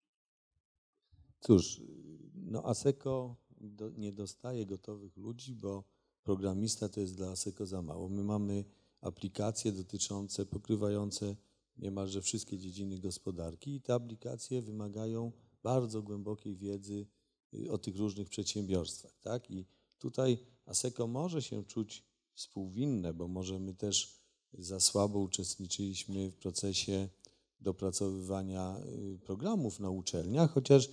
Cóż, no ASECO do, nie dostaje gotowych ludzi, bo programista to jest dla ASECO za mało. My mamy aplikacje dotyczące, pokrywające niemalże wszystkie dziedziny gospodarki i te aplikacje wymagają bardzo głębokiej wiedzy o tych różnych przedsiębiorstwach, tak? I tutaj ASECO może się czuć współwinne, bo może my też za słabo uczestniczyliśmy w procesie dopracowywania programów na uczelniach, chociaż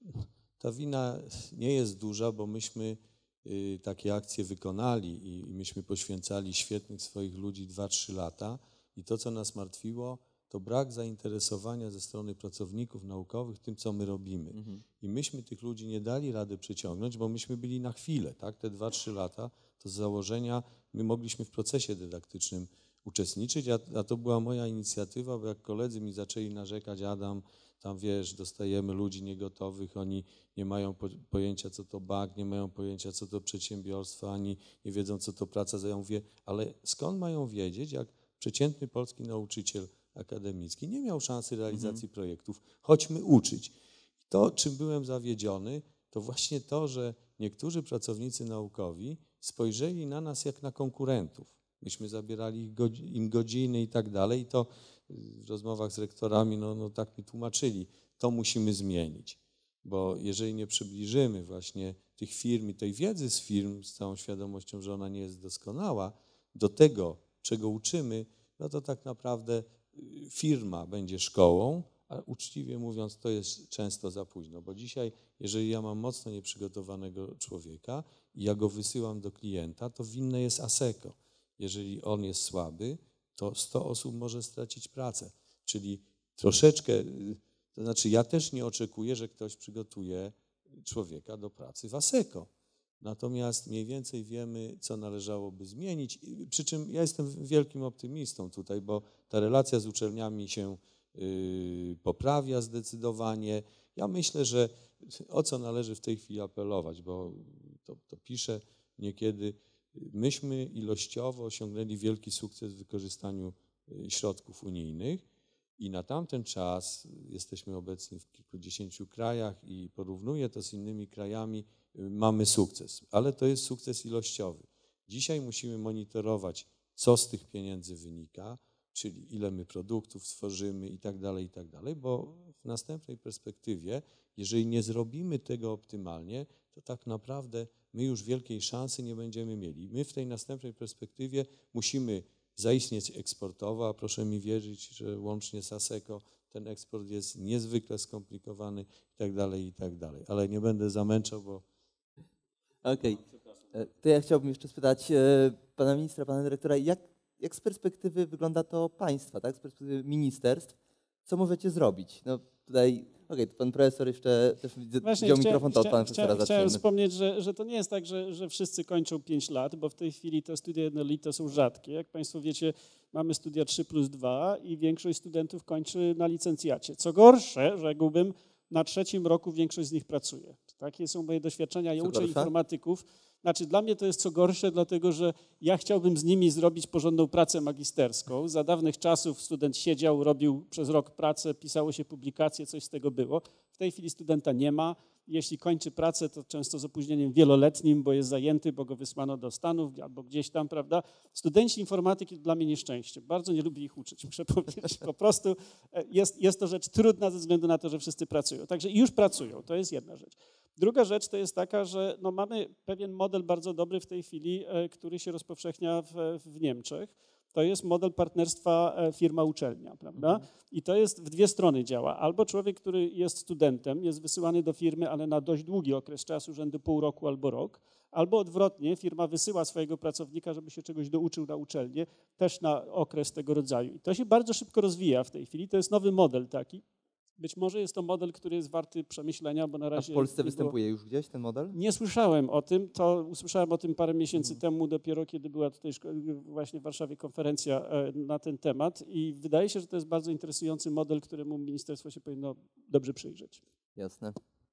ta wina nie jest duża, bo myśmy takie akcje wykonali i myśmy poświęcali świetnych swoich ludzi dwa trzy lata i to, co nas martwiło, to brak zainteresowania ze strony pracowników naukowych tym, co my robimy. Mhm. I myśmy tych ludzi nie dali rady przyciągnąć, bo myśmy byli na chwilę, tak? Te dwa trzy lata, to z założenia my mogliśmy w procesie dydaktycznym uczestniczyć, a, a to była moja inicjatywa, bo jak koledzy mi zaczęli narzekać, Adam, tam wiesz, dostajemy ludzi niegotowych, oni nie mają po, pojęcia, co to bank, nie mają pojęcia, co to przedsiębiorstwo, ani nie wiedzą, co to praca. Ja mówię, ale skąd mają wiedzieć, jak przeciętny polski nauczyciel akademicki nie miał szansy realizacji mhm. projektów, chodźmy uczyć. To, czym byłem zawiedziony, to właśnie to, że niektórzy pracownicy naukowi spojrzeli na nas jak na konkurentów. Myśmy zabierali im godziny i tak dalej i to w rozmowach z rektorami no, no tak mi tłumaczyli, to musimy zmienić, bo jeżeli nie przybliżymy właśnie tych firm i tej wiedzy z firm z całą świadomością, że ona nie jest doskonała, do tego, czego uczymy, no to tak naprawdę firma będzie szkołą, a uczciwie mówiąc to jest często za późno, bo dzisiaj jeżeli ja mam mocno nieprzygotowanego człowieka i ja go wysyłam do klienta, to winne jest ASECO. Jeżeli on jest słaby, to sto osób może stracić pracę. Czyli troszeczkę, to znaczy ja też nie oczekuję, że ktoś przygotuje człowieka do pracy w ASECO. Natomiast mniej więcej wiemy, co należałoby zmienić. Przy czym ja jestem wielkim optymistą tutaj, bo ta relacja z uczelniami się yy, poprawia zdecydowanie. Ja myślę, że o co należy w tej chwili apelować, bo to, to piszę niekiedy, myśmy ilościowo osiągnęli wielki sukces w wykorzystaniu środków unijnych i na tamten czas jesteśmy obecni w kilkudziesięciu krajach i porównuję to z innymi krajami, mamy sukces, ale to jest sukces ilościowy. Dzisiaj musimy monitorować, co z tych pieniędzy wynika, czyli ile my produktów tworzymy i tak dalej, i tak dalej, bo w następnej perspektywie, jeżeli nie zrobimy tego optymalnie, to tak naprawdę my już wielkiej szansy nie będziemy mieli. My w tej następnej perspektywie musimy zaistnieć eksportowo, a proszę mi wierzyć, że łącznie z ASECO ten eksport jest niezwykle skomplikowany i tak dalej, i tak dalej. Ale nie będę zamęczał, bo... Okej, okay. To ja chciałbym jeszcze spytać pana ministra, pana dyrektora, jak, jak z perspektywy wygląda to państwa, tak? Z perspektywy ministerstw, co możecie zrobić? No tutaj... Okej, okay, to pan profesor jeszcze też wziął mikrofon, to od pana profesora zaczniemy. Chciałem wspomnieć, że, że to nie jest tak, że, że wszyscy kończą pięć lat, bo w tej chwili te studia jednolite są rzadkie. Jak państwo wiecie, mamy studia trzy plus dwa i większość studentów kończy na licencjacie. Co gorsze, rzekłbym, na trzecim roku większość z nich pracuje. Takie są moje doświadczenia. Ja uczę informatyków. Znaczy dla mnie to jest co gorsze, dlatego że ja chciałbym z nimi zrobić porządną pracę magisterską. Za dawnych czasów student siedział, robił przez rok pracę, pisało się publikacje, coś z tego było. W tej chwili studenta nie ma. Jeśli kończy pracę, to często z opóźnieniem wieloletnim, bo jest zajęty, bo go wysłano do Stanów albo gdzieś tam, prawda? Studenci informatyki to dla mnie nieszczęście. Bardzo nie lubię ich uczyć, muszę powiedzieć. Po prostu jest, jest to rzecz trudna ze względu na to, że wszyscy pracują. Także już pracują, to jest jedna rzecz. Druga rzecz to jest taka, że no mamy pewien model bardzo dobry w tej chwili, który się rozpowszechnia w, w Niemczech. To jest model partnerstwa firma-uczelnia, prawda? Mhm. I to jest w dwie strony działa. Albo człowiek, który jest studentem, jest wysyłany do firmy, ale na dość długi okres czasu, rzędu pół roku albo rok. Albo odwrotnie, firma wysyła swojego pracownika, żeby się czegoś douczył na uczelnię, też na okres tego rodzaju. I to się bardzo szybko rozwija w tej chwili. To jest nowy model taki. Być może jest to model, który jest warty przemyślenia, bo na A razie... w Polsce nie było- występuje już gdzieś ten model? Nie słyszałem o tym, to usłyszałem o tym parę miesięcy Mhm. temu, dopiero kiedy była tutaj szko- właśnie w Warszawie konferencja e, na ten temat i wydaje się, że to jest bardzo interesujący model, któremu ministerstwo się powinno dobrze przyjrzeć. Jasne.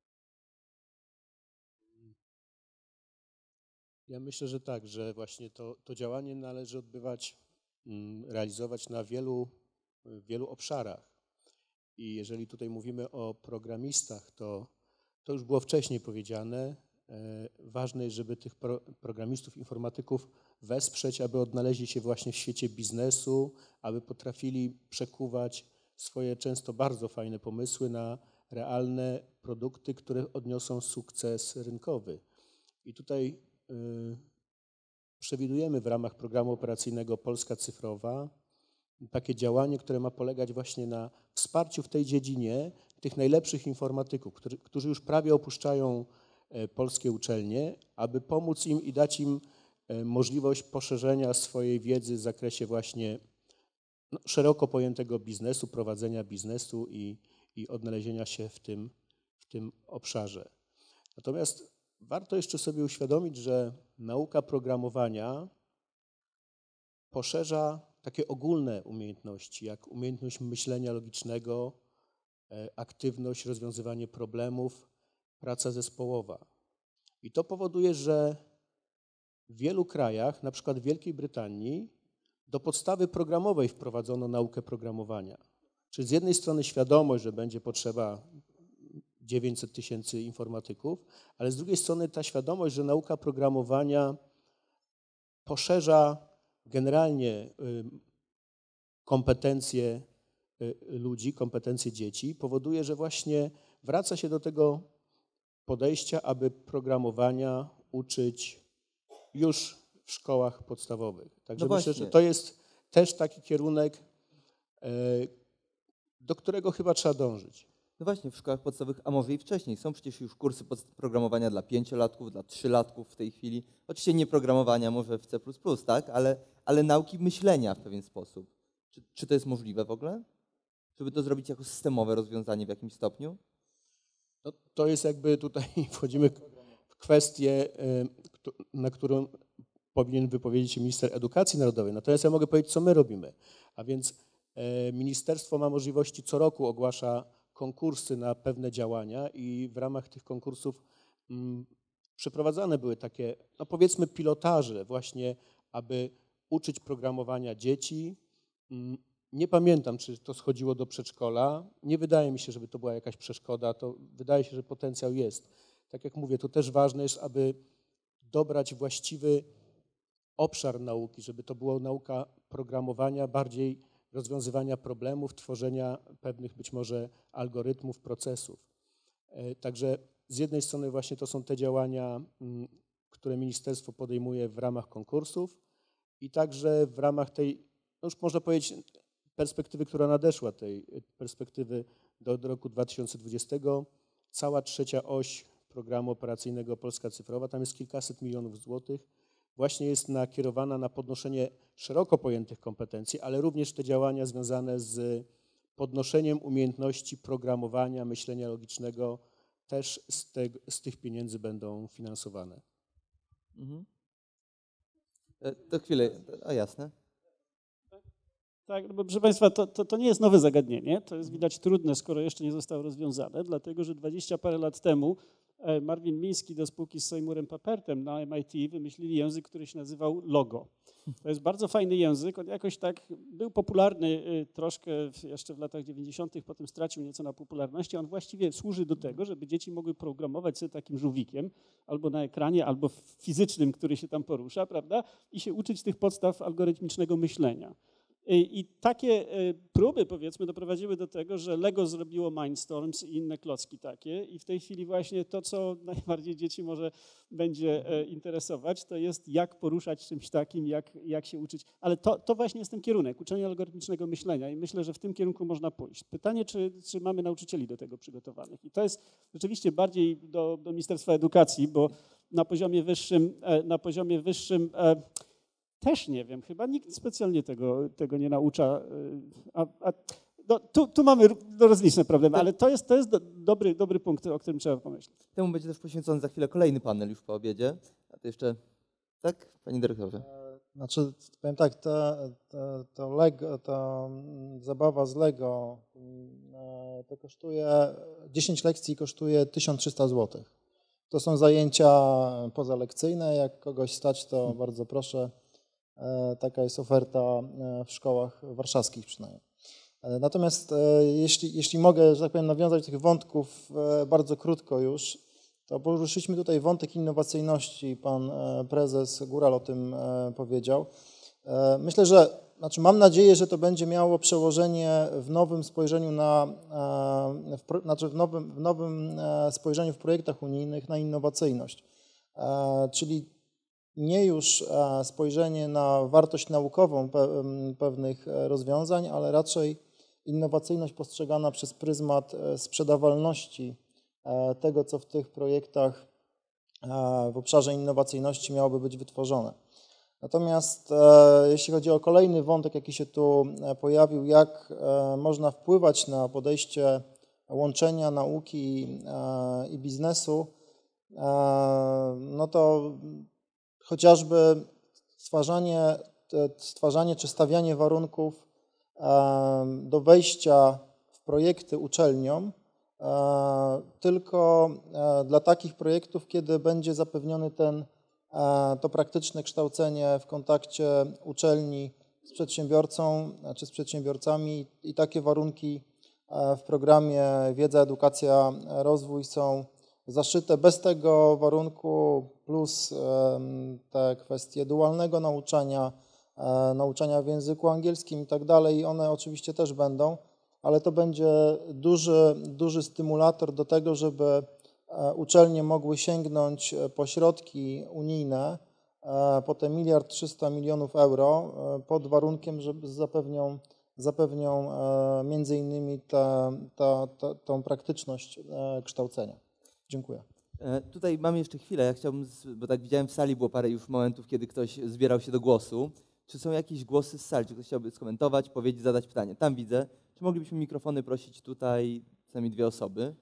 Ja myślę, że tak, że właśnie to, to działanie należy odbywać, mm, realizować na wielu, wielu obszarach. I jeżeli tutaj mówimy o programistach, to to już było wcześniej powiedziane. E, ważne jest, żeby tych pro, programistów, informatyków wesprzeć, aby odnaleźli się właśnie w świecie biznesu, aby potrafili przekuwać swoje często bardzo fajne pomysły na realne produkty, które odniosą sukces rynkowy. I tutaj y, przewidujemy w ramach programu operacyjnego Polska Cyfrowa takie działanie, które ma polegać właśnie na wsparciu w tej dziedzinie tych najlepszych informatyków, którzy, którzy już prawie opuszczają e, polskie uczelnie, aby pomóc im i dać im e, możliwość poszerzenia swojej wiedzy w zakresie właśnie no, szeroko pojętego biznesu, prowadzenia biznesu i, i odnalezienia się w tym, w tym obszarze. Natomiast warto jeszcze sobie uświadomić, że nauka programowania poszerza takie ogólne umiejętności, jak umiejętność myślenia logicznego, aktywność, rozwiązywanie problemów, praca zespołowa. I to powoduje, że w wielu krajach, na przykład w Wielkiej Brytanii, do podstawy programowej wprowadzono naukę programowania. Czyli z jednej strony świadomość, że będzie potrzeba dziewięćset tysięcy informatyków, ale z drugiej strony ta świadomość, że nauka programowania poszerza generalnie kompetencje ludzi, kompetencje dzieci, powoduje, że właśnie wraca się do tego podejścia, aby programowania uczyć już w szkołach podstawowych. Także No myślę, właśnie. że to jest też taki kierunek, do którego chyba trzeba dążyć. No właśnie, w szkołach podstawowych, a może i wcześniej, są przecież już kursy pod- programowania dla pięciolatków, dla trzylatków w tej chwili. Oczywiście nie programowania może w C plus plus, tak? Ale, ale nauki myślenia w pewien sposób. Czy, czy to jest możliwe w ogóle? Żeby to zrobić jako systemowe rozwiązanie w jakimś stopniu? No, to jest jakby tutaj wchodzimy w kwestię, na którą powinien wypowiedzieć się minister edukacji narodowej. Natomiast ja mogę powiedzieć, co my robimy. A więc ministerstwo ma możliwości, co roku ogłasza konkursy na pewne działania i w ramach tych konkursów mm, przeprowadzane były takie, no powiedzmy, pilotaże właśnie, aby uczyć programowania dzieci. Mm, nie pamiętam, czy to schodziło do przedszkola. Nie wydaje mi się, żeby to była jakaś przeszkoda. To wydaje się, że potencjał jest. Tak jak mówię, to też ważne jest, aby dobrać właściwy obszar nauki, żeby to była nauka programowania, bardziej rozwiązywania problemów, tworzenia pewnych być może algorytmów, procesów. Także z jednej strony właśnie to są te działania, które ministerstwo podejmuje w ramach konkursów i także w ramach tej, no już można powiedzieć, perspektywy, która nadeszła, tej perspektywy do, do roku dwa tysiące dwudziestego, cała trzecia oś programu operacyjnego Polska Cyfrowa, tam jest kilkaset milionów złotych, właśnie jest nakierowana na podnoszenie szeroko pojętych kompetencji, ale również te działania związane z podnoszeniem umiejętności programowania, myślenia logicznego też z, te, z tych pieniędzy będą finansowane. Mhm. E, To chwilę, a jasne. Tak, no bo proszę Państwa, to, to, to nie jest nowe zagadnienie, to jest widać trudne, skoro jeszcze nie zostało rozwiązane, dlatego że dwadzieścia parę lat temu Marvin Miński do spółki z Seymourem Papertem na M I T wymyślili język, który się nazywał Logo. To jest bardzo fajny język, on jakoś tak był popularny troszkę jeszcze w latach dziewięćdziesiątych, potem stracił nieco na popularności. On właściwie służy do tego, żeby dzieci mogły programować sobie takim żółwikiem albo na ekranie, albo fizycznym, który się tam porusza, prawda? I się uczyć tych podstaw algorytmicznego myślenia. I takie próby, powiedzmy, doprowadziły do tego, że Lego zrobiło Mindstorms i inne klocki takie i w tej chwili właśnie to, co najbardziej dzieci może będzie interesować, to jest jak poruszać czymś takim, jak, jak się uczyć. Ale to, to właśnie jest ten kierunek, uczenia algorytmicznego myślenia i myślę, że w tym kierunku można pójść. Pytanie, czy, czy mamy nauczycieli do tego przygotowanych. I to jest rzeczywiście bardziej do, do Ministerstwa Edukacji, bo na poziomie wyższym, na poziomie wyższym też nie wiem, chyba nikt specjalnie tego, tego nie naucza. A, a No, tu, tu mamy rozliczne problemy, ale to jest, to jest do, dobry, dobry punkt, o którym trzeba pomyśleć. Temu będzie też poświęcony za chwilę kolejny panel już po obiedzie. A to jeszcze, tak, panie dyrektorze? Znaczy, powiem tak, to, to, to Lego, ta zabawa z Lego to kosztuje, dziesięć lekcji kosztuje tysiąc trzysta złotych. To są zajęcia pozalekcyjne, jak kogoś stać, to hmm. bardzo proszę. Taka jest oferta w szkołach warszawskich przynajmniej. Natomiast jeśli, jeśli mogę, że tak powiem, nawiązać do tych wątków bardzo krótko już, to poruszyliśmy tutaj wątek innowacyjności. Pan prezes Góral o tym powiedział. Myślę, że, znaczy mam nadzieję, że to będzie miało przełożenie w nowym spojrzeniu na, w, znaczy w nowym, w nowym spojrzeniu w projektach unijnych na innowacyjność. Czyli nie już spojrzenie na wartość naukową pewnych rozwiązań, ale raczej innowacyjność postrzegana przez pryzmat sprzedawalności tego, co w tych projektach w obszarze innowacyjności miałoby być wytworzone. Natomiast jeśli chodzi o kolejny wątek, jaki się tu pojawił, jak można wpływać na podejście łączenia nauki i biznesu, no to chociażby stwarzanie, stwarzanie czy stawianie warunków do wejścia w projekty uczelniom, tylko dla takich projektów, kiedy będzie zapewniony ten, to praktyczne kształcenie w kontakcie uczelni z przedsiębiorcą czy z przedsiębiorcami i takie warunki w programie Wiedza, Edukacja, Rozwój są zaszyte. Bez tego warunku plus te kwestie dualnego nauczania, nauczania w języku angielskim i tak dalej, one oczywiście też będą, ale to będzie duży, duży stymulator do tego, żeby uczelnie mogły sięgnąć po środki unijne, po te miliard trzysta milionów euro, pod warunkiem, że zapewnią, zapewnią między innymi ta, ta, ta, tą praktyczność kształcenia. Dziękuję. Tutaj mam jeszcze chwilę. Ja chciałbym, bo tak widziałem w sali, było parę już momentów, kiedy ktoś zbierał się do głosu. Czy są jakieś głosy z sali? Czy ktoś chciałby skomentować, powiedzieć, zadać pytanie? Tam widzę. Czy moglibyśmy mikrofony prosić tutaj co najmniej dwie osoby?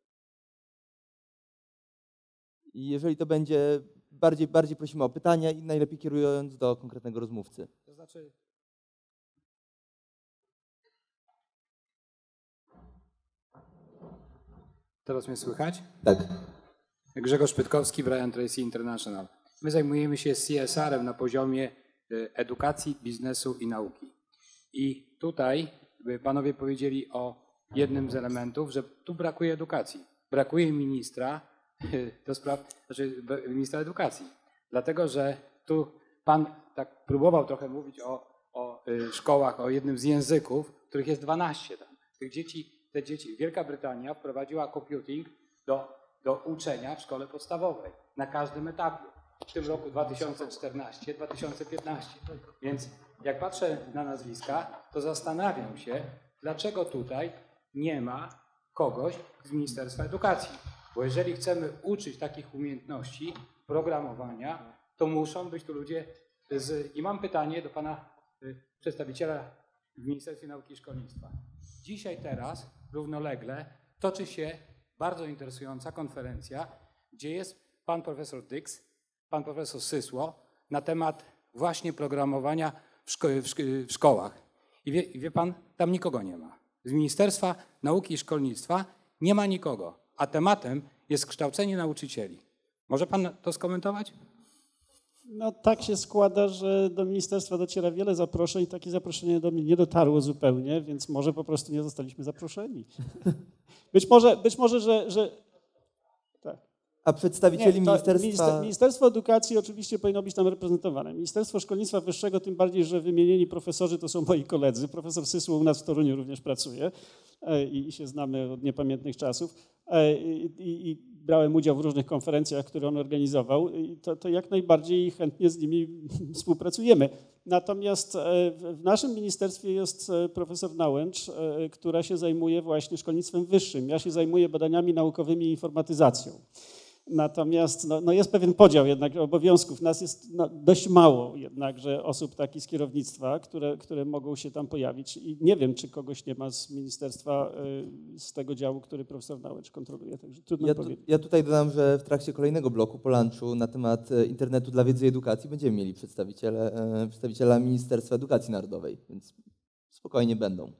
I jeżeli to będzie, bardziej, bardziej prosimy o pytania i najlepiej kierując do konkretnego rozmówcy. To znaczy... Teraz mnie słychać? Tak. Grzegorz Pytkowski, Brian Tracy International. My zajmujemy się C S R-em na poziomie edukacji, biznesu i nauki. I tutaj panowie powiedzieli o jednym z elementów, że tu brakuje edukacji. Brakuje ministra do spraw, znaczy ministra edukacji. Dlatego, że tu pan tak próbował trochę mówić o, o szkołach, o jednym z języków, których jest dwanaście tam. Tych dzieci, te dzieci, Wielka Brytania wprowadziła computing do, do uczenia w szkole podstawowej na każdym etapie. W tym roku dwa tysiące czternastym dwa tysiące piętnastym. Więc jak patrzę na nazwiska, to zastanawiam się, dlaczego tutaj nie ma kogoś z Ministerstwa Edukacji. Bo jeżeli chcemy uczyć takich umiejętności programowania, to muszą być tu ludzie z... I mam pytanie do pana przedstawiciela w Ministerstwie Nauki i Szkolnictwa. Dzisiaj, teraz, równolegle toczy się bardzo interesująca konferencja, gdzie jest pan profesor Dix, pan profesor Sysło na temat właśnie programowania w, szko w, szko w szkołach. I wie, wie pan, tam nikogo nie ma. Z Ministerstwa Nauki i Szkolnictwa nie ma nikogo, a tematem jest kształcenie nauczycieli. Może pan to skomentować? No tak się składa, że do ministerstwa dociera wiele zaproszeń. Takie zaproszenie do mnie nie dotarło zupełnie, więc może po prostu nie zostaliśmy zaproszeni. Być może, być może że... że... Tak. A przedstawicieli nie, ministerstwa... Minister, Ministerstwo Edukacji oczywiście powinno być tam reprezentowane. Ministerstwo Szkolnictwa Wyższego, tym bardziej, że wymienieni profesorzy to są moi koledzy. Profesor Sysło u nas w Toruniu również pracuje i, i się znamy od niepamiętnych czasów. I, i, i brałem udział w różnych konferencjach, które on organizował i to, to jak najbardziej chętnie z nimi współpracujemy. Natomiast w naszym ministerstwie jest profesor Nałęcz, która się zajmuje właśnie szkolnictwem wyższym. Ja się zajmuję badaniami naukowymi i informatyzacją. Natomiast no, no jest pewien podział jednak obowiązków. Nas jest no, dość mało jednakże osób takich z kierownictwa, które, które mogą się tam pojawić. I nie wiem, czy kogoś nie ma z ministerstwa, z tego działu, który profesor Nałęcz kontroluje. Także trudno Ja, tu, powiedzieć. ja tutaj dodam, że w trakcie kolejnego bloku po lunchu na temat internetu dla wiedzy i edukacji będziemy mieli przedstawiciele, przedstawiciela Ministerstwa Edukacji Narodowej, więc spokojnie będą.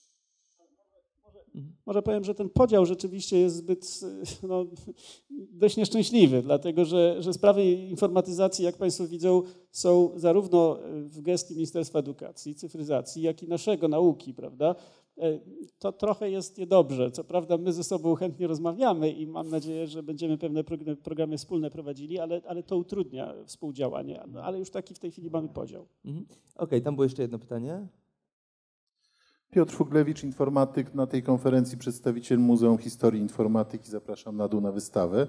Może powiem, że ten podział rzeczywiście jest zbyt no, dość nieszczęśliwy, dlatego że, że sprawy informatyzacji, jak Państwo widzą, są zarówno w gestii Ministerstwa Edukacji, Cyfryzacji, jak i naszego nauki, prawda? To trochę jest niedobrze. Co prawda my ze sobą chętnie rozmawiamy i mam nadzieję, że będziemy pewne programy wspólne prowadzili, ale, ale to utrudnia współdziałanie. No, ale już taki w tej chwili mamy podział. Mhm. Okej, okay, tam było jeszcze jedno pytanie. Piotr Fuglewicz, informatyk, na tej konferencji przedstawiciel Muzeum Historii Informatyki. Zapraszam na dół na wystawę.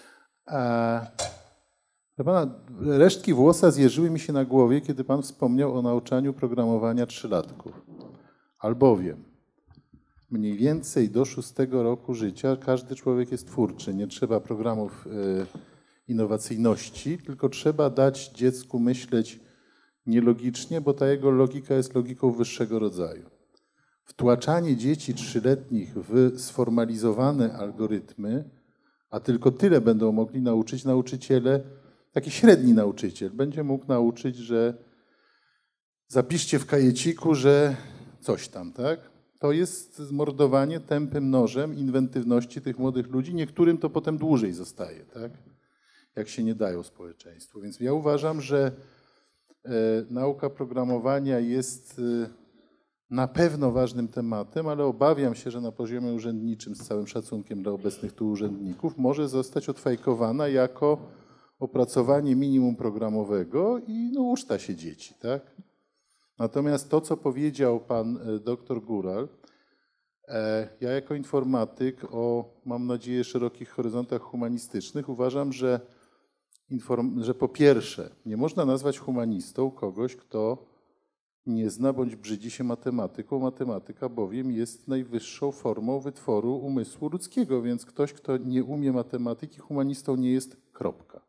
A, pana, resztki włosa zjeżyły mi się na głowie, kiedy pan wspomniał o nauczaniu programowania trzylatków. Albowiem mniej więcej do szóstego roku życia każdy człowiek jest twórczy. Nie trzeba programów y, innowacyjności, tylko trzeba dać dziecku myśleć nielogicznie, bo ta jego logika jest logiką wyższego rodzaju. Wtłaczanie dzieci trzyletnich w sformalizowane algorytmy, a tylko tyle będą mogli nauczyć nauczyciele, taki średni nauczyciel będzie mógł nauczyć, że zapiszcie w kajeciku, że coś tam, tak? To jest zmordowanie tępym nożem inwentywności tych młodych ludzi. Niektórym to potem dłużej zostaje, tak? Jak się nie dają społeczeństwu. Więc ja uważam, że e, nauka programowania jest e, na pewno ważnym tematem, ale obawiam się, że na poziomie urzędniczym, z całym szacunkiem dla obecnych tu urzędników, może zostać odfajkowana jako opracowanie minimum programowego i no, uczta się dzieci, tak? Natomiast to, co powiedział pan doktor Góral, ja jako informatyk o, mam nadzieję, szerokich horyzontach humanistycznych uważam, że, inform, że po pierwsze nie można nazwać humanistą kogoś, kto nie zna bądź brzydzi się matematyką. Matematyka bowiem jest najwyższą formą wytworu umysłu ludzkiego, więc ktoś, kto nie umie matematyki, humanistą nie jest, kropka.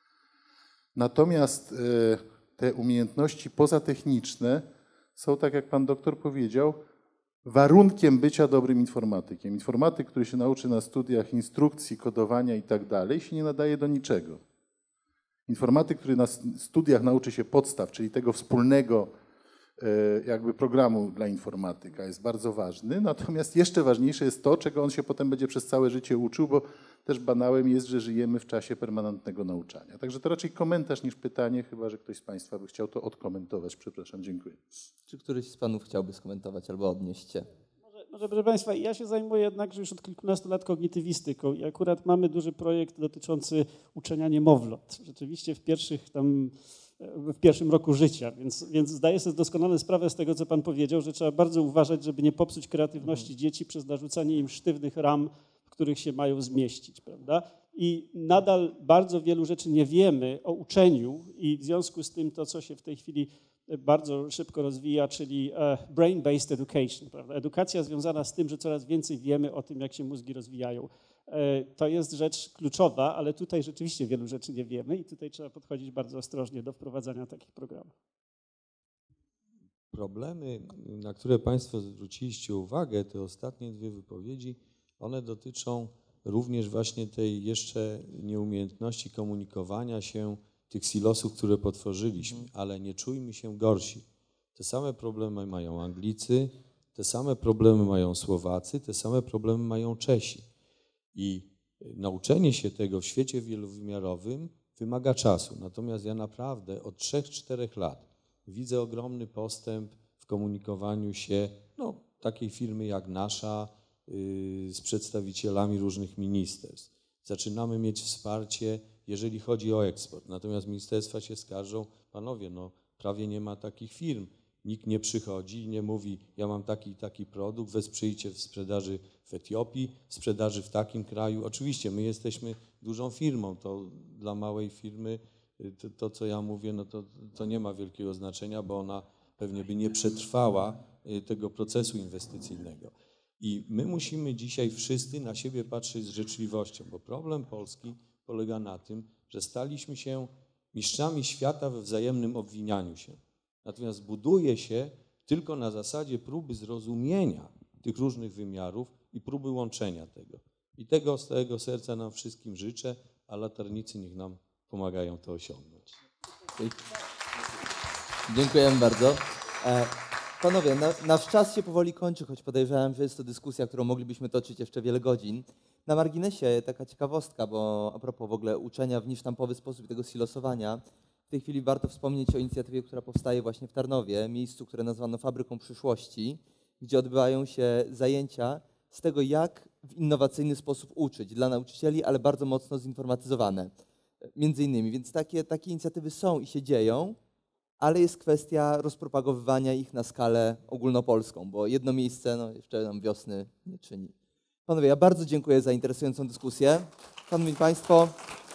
Natomiast te umiejętności pozatechniczne są, tak jak pan doktor powiedział, warunkiem bycia dobrym informatykiem. Informatyk, który się nauczy na studiach instrukcji, kodowania i tak dalej, się nie nadaje do niczego. Informatyk, który na studiach nauczy się podstaw, czyli tego wspólnego jakby programu dla informatyka, jest bardzo ważny. Natomiast jeszcze ważniejsze jest to, czego on się potem będzie przez całe życie uczył, bo też banałem jest, że żyjemy w czasie permanentnego nauczania. Także to raczej komentarz niż pytanie, chyba że ktoś z państwa by chciał to odkomentować. Przepraszam, dziękuję. Czy któryś z panów chciałby skomentować albo odnieść się? Może, może proszę państwa, ja się zajmuję jednakże już od kilkunastu lat kognitywistyką i akurat mamy duży projekt dotyczący uczenia niemowląt. Rzeczywiście w pierwszych tam w pierwszym roku życia, więc, więc zdaję sobie doskonale sprawę z tego, co pan powiedział, że trzeba bardzo uważać, żeby nie popsuć kreatywności dzieci przez narzucanie im sztywnych ram, w których się mają zmieścić, prawda? I nadal bardzo wielu rzeczy nie wiemy o uczeniu i w związku z tym to, co się w tej chwili bardzo szybko rozwija, czyli brain-based education, prawda? Edukacja związana z tym, że coraz więcej wiemy o tym, jak się mózgi rozwijają. To jest rzecz kluczowa, ale tutaj rzeczywiście wielu rzeczy nie wiemy i tutaj trzeba podchodzić bardzo ostrożnie do wprowadzania takich programów. Problemy, na które państwo zwróciliście uwagę, te ostatnie dwie wypowiedzi, one dotyczą również właśnie tej jeszcze nieumiejętności komunikowania się, tych silosów, które potworzyliśmy, ale nie czujmy się gorsi. Te same problemy mają Anglicy, te same problemy mają Słowacy, te same problemy mają Czesi. I nauczenie się tego w świecie wielowymiarowym wymaga czasu. Natomiast ja naprawdę od trzech, czterech lat widzę ogromny postęp w komunikowaniu się no, takiej firmy jak nasza yy, z przedstawicielami różnych ministerstw. Zaczynamy mieć wsparcie, jeżeli chodzi o eksport. Natomiast ministerstwa się skarżą, panowie, no prawie nie ma takich firm. Nikt nie przychodzi i nie mówi, ja mam taki i taki produkt, wesprzyjcie w sprzedaży w Etiopii, w sprzedaży w takim kraju. Oczywiście my jesteśmy dużą firmą, to dla małej firmy to, to co ja mówię, no to, to nie ma wielkiego znaczenia, bo ona pewnie by nie przetrwała tego procesu inwestycyjnego. I my musimy dzisiaj wszyscy na siebie patrzeć z życzliwością, bo problem Polski polega na tym, że staliśmy się mistrzami świata we wzajemnym obwinianiu się. Natomiast buduje się tylko na zasadzie próby zrozumienia tych różnych wymiarów i próby łączenia tego. I tego z całego serca nam wszystkim życzę, a latarnicy niech nam pomagają to osiągnąć. Dziękujemy bardzo. E, panowie, na, nasz czas się powoli kończy, choć podejrzewam, że jest to dyskusja, którą moglibyśmy toczyć jeszcze wiele godzin. Na marginesie taka ciekawostka, bo a propos w ogóle uczenia w niesztampowy sposób tego silosowania, w tej chwili warto wspomnieć o inicjatywie, która powstaje właśnie w Tarnowie, miejscu, które nazwano Fabryką Przyszłości, gdzie odbywają się zajęcia z tego, jak w innowacyjny sposób uczyć dla nauczycieli, ale bardzo mocno zinformatyzowane. Między innymi, więc takie, takie inicjatywy są i się dzieją, ale jest kwestia rozpropagowywania ich na skalę ogólnopolską, bo jedno miejsce no, jeszcze nam wiosny nie czyni. Panowie, ja bardzo dziękuję za interesującą dyskusję. Szanowni Państwo,